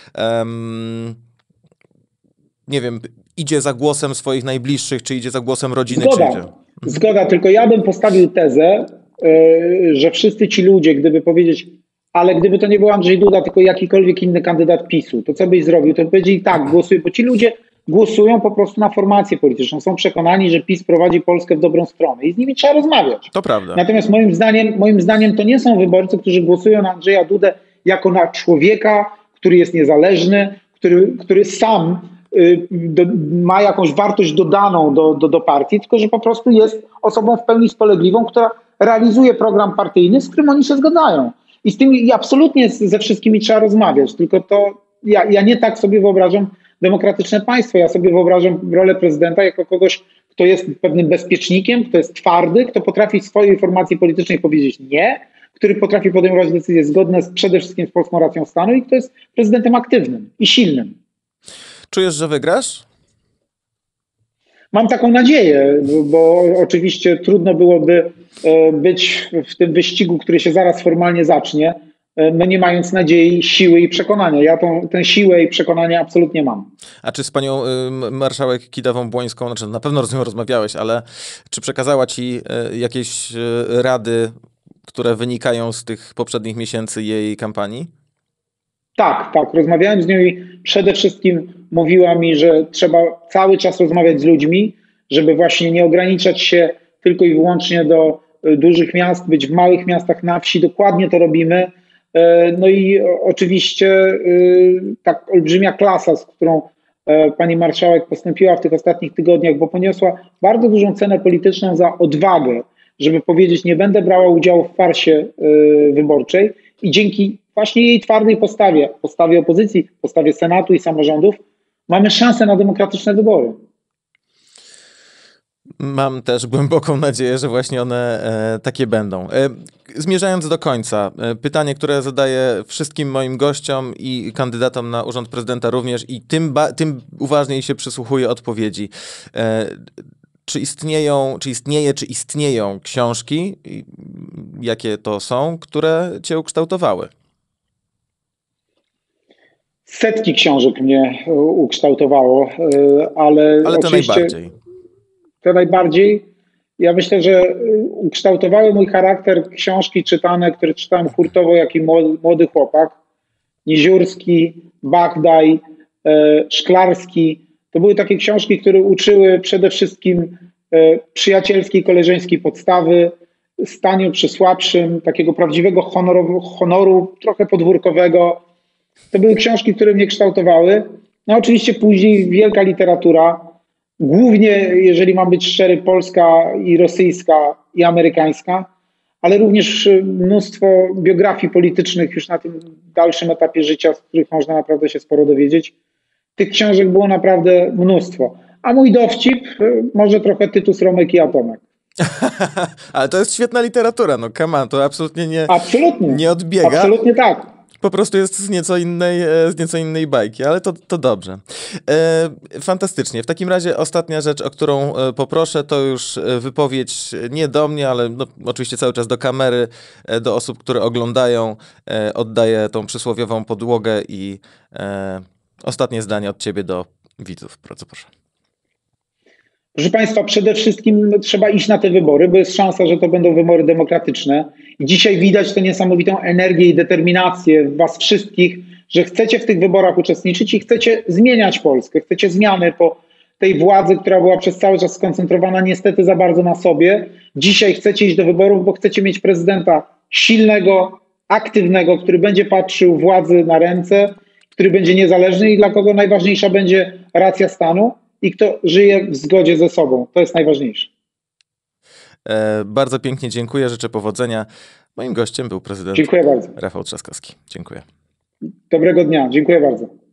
um, nie wiem, idzie za głosem swoich najbliższych, czy idzie za głosem rodziny, Zgoda, czy idzie. Zgoda, tylko ja bym postawił tezę, yy, że wszyscy ci ludzie, gdyby powiedzieć, ale gdyby to nie był Andrzej Duda, tylko jakikolwiek inny kandydat PiSu, to co byś zrobił? To by powiedzieli tak, głosuję, bo ci ludzie głosują po prostu na formację polityczną. Są przekonani, że PiS prowadzi Polskę w dobrą stronę i z nimi trzeba rozmawiać. To prawda. Natomiast moim zdaniem, moim zdaniem to nie są wyborcy, którzy głosują na Andrzeja Dudę jako na człowieka, który jest niezależny, który, który sam y, do, ma jakąś wartość dodaną do, do, do partii, tylko że po prostu jest osobą w pełni spolegliwą, która realizuje program partyjny, z którym oni się zgadzają. I z tymi i absolutnie ze wszystkimi trzeba rozmawiać, tylko to ja, ja nie tak sobie wyobrażam demokratyczne państwo. Ja sobie wyobrażam rolę prezydenta jako kogoś, kto jest pewnym bezpiecznikiem, kto jest twardy, kto potrafi swojej formacji politycznej powiedzieć nie, który potrafi podejmować decyzje zgodne z, przede wszystkim z polską racją stanu i kto jest prezydentem aktywnym i silnym. Czujesz, że wygrasz? Mam taką nadzieję, bo oczywiście trudno byłoby być w tym wyścigu, który się zaraz formalnie zacznie, no nie mając nadziei, siły i przekonania. Ja tą, tę siłę i przekonanie absolutnie mam. A czy z panią y, marszałek Kidawą-Błońską, znaczy na pewno z nią rozmawiałeś, ale czy przekazała ci y, jakieś y, rady, które wynikają z tych poprzednich miesięcy jej kampanii? Tak, tak. Rozmawiałem z nią i przede wszystkim mówiła mi, że trzeba cały czas rozmawiać z ludźmi, żeby właśnie nie ograniczać się tylko i wyłącznie do dużych miast, być w małych miastach, na wsi. Dokładnie to robimy. No i oczywiście tak olbrzymia klasa, z którą pani marszałek postąpiła w tych ostatnich tygodniach, bo poniosła bardzo dużą cenę polityczną za odwagę, żeby powiedzieć, nie będę brała udziału w farsie wyborczej i dzięki właśnie jej twardej postawie, postawie opozycji, postawie Senatu i samorządów, mamy szansę na demokratyczne wybory. Mam też głęboką nadzieję, że właśnie one e, takie będą. E, zmierzając do końca, e, pytanie, które zadaję wszystkim moim gościom i kandydatom na urząd prezydenta również i tym, tym uważniej się przysłuchuję odpowiedzi. E, czy istnieją, czy istnieje, czy istnieją książki, jakie to są, które cię ukształtowały? Setki książek mnie ukształtowało, ale, ale to oczywiście najbardziej. To najbardziej. Ja myślę, że ukształtowały mój charakter książki czytane, które czytałem hurtowo, jak i młody, młody chłopak. Niziurski, Bagdaj, e, Szklarski. To były takie książki, które uczyły przede wszystkim e, przyjacielskiej, koleżeńskiej podstawy, staniu przy słabszym, takiego prawdziwego honoru, honoru trochę podwórkowego. To były książki, które mnie kształtowały. No oczywiście później wielka literatura, głównie, jeżeli mam być szczery, polska i rosyjska i amerykańska, ale również mnóstwo biografii politycznych już na tym dalszym etapie życia, z których można naprawdę się sporo dowiedzieć. Tych książek było naprawdę mnóstwo. A mój dowcip, może trochę Tytus, Romek i Atomek. Ale to jest świetna literatura, no come on, to absolutnie nie, absolutnie. nie odbiega. Absolutnie tak. Po prostu jest z nieco innej, z nieco innej bajki, ale to, to dobrze. E, fantastycznie. W takim razie ostatnia rzecz, o którą poproszę, to już wypowiedź nie do mnie, ale no, oczywiście cały czas do kamery, do osób, które oglądają. E, oddaję tą przysłowiową podłogę i e, ostatnie zdanie od ciebie do widzów. Bardzo proszę. Proszę Państwa, przede wszystkim trzeba iść na te wybory, bo jest szansa, że to będą wybory demokratyczne. I dzisiaj widać tę niesamowitą energię i determinację w Was wszystkich, że chcecie w tych wyborach uczestniczyć i chcecie zmieniać Polskę, chcecie zmiany po tej władzy, która była przez cały czas skoncentrowana niestety za bardzo na sobie. Dzisiaj chcecie iść do wyborów, bo chcecie mieć prezydenta silnego, aktywnego, który będzie patrzył władzy na ręce, który będzie niezależny i dla kogo najważniejsza będzie racja stanu i kto żyje w zgodzie ze sobą. To jest najważniejsze. E, bardzo pięknie dziękuję, życzę powodzenia. Moim gościem był prezydent Dziękuję bardzo. Rafał Trzaskowski. Dziękuję. Dobrego dnia. Dziękuję bardzo.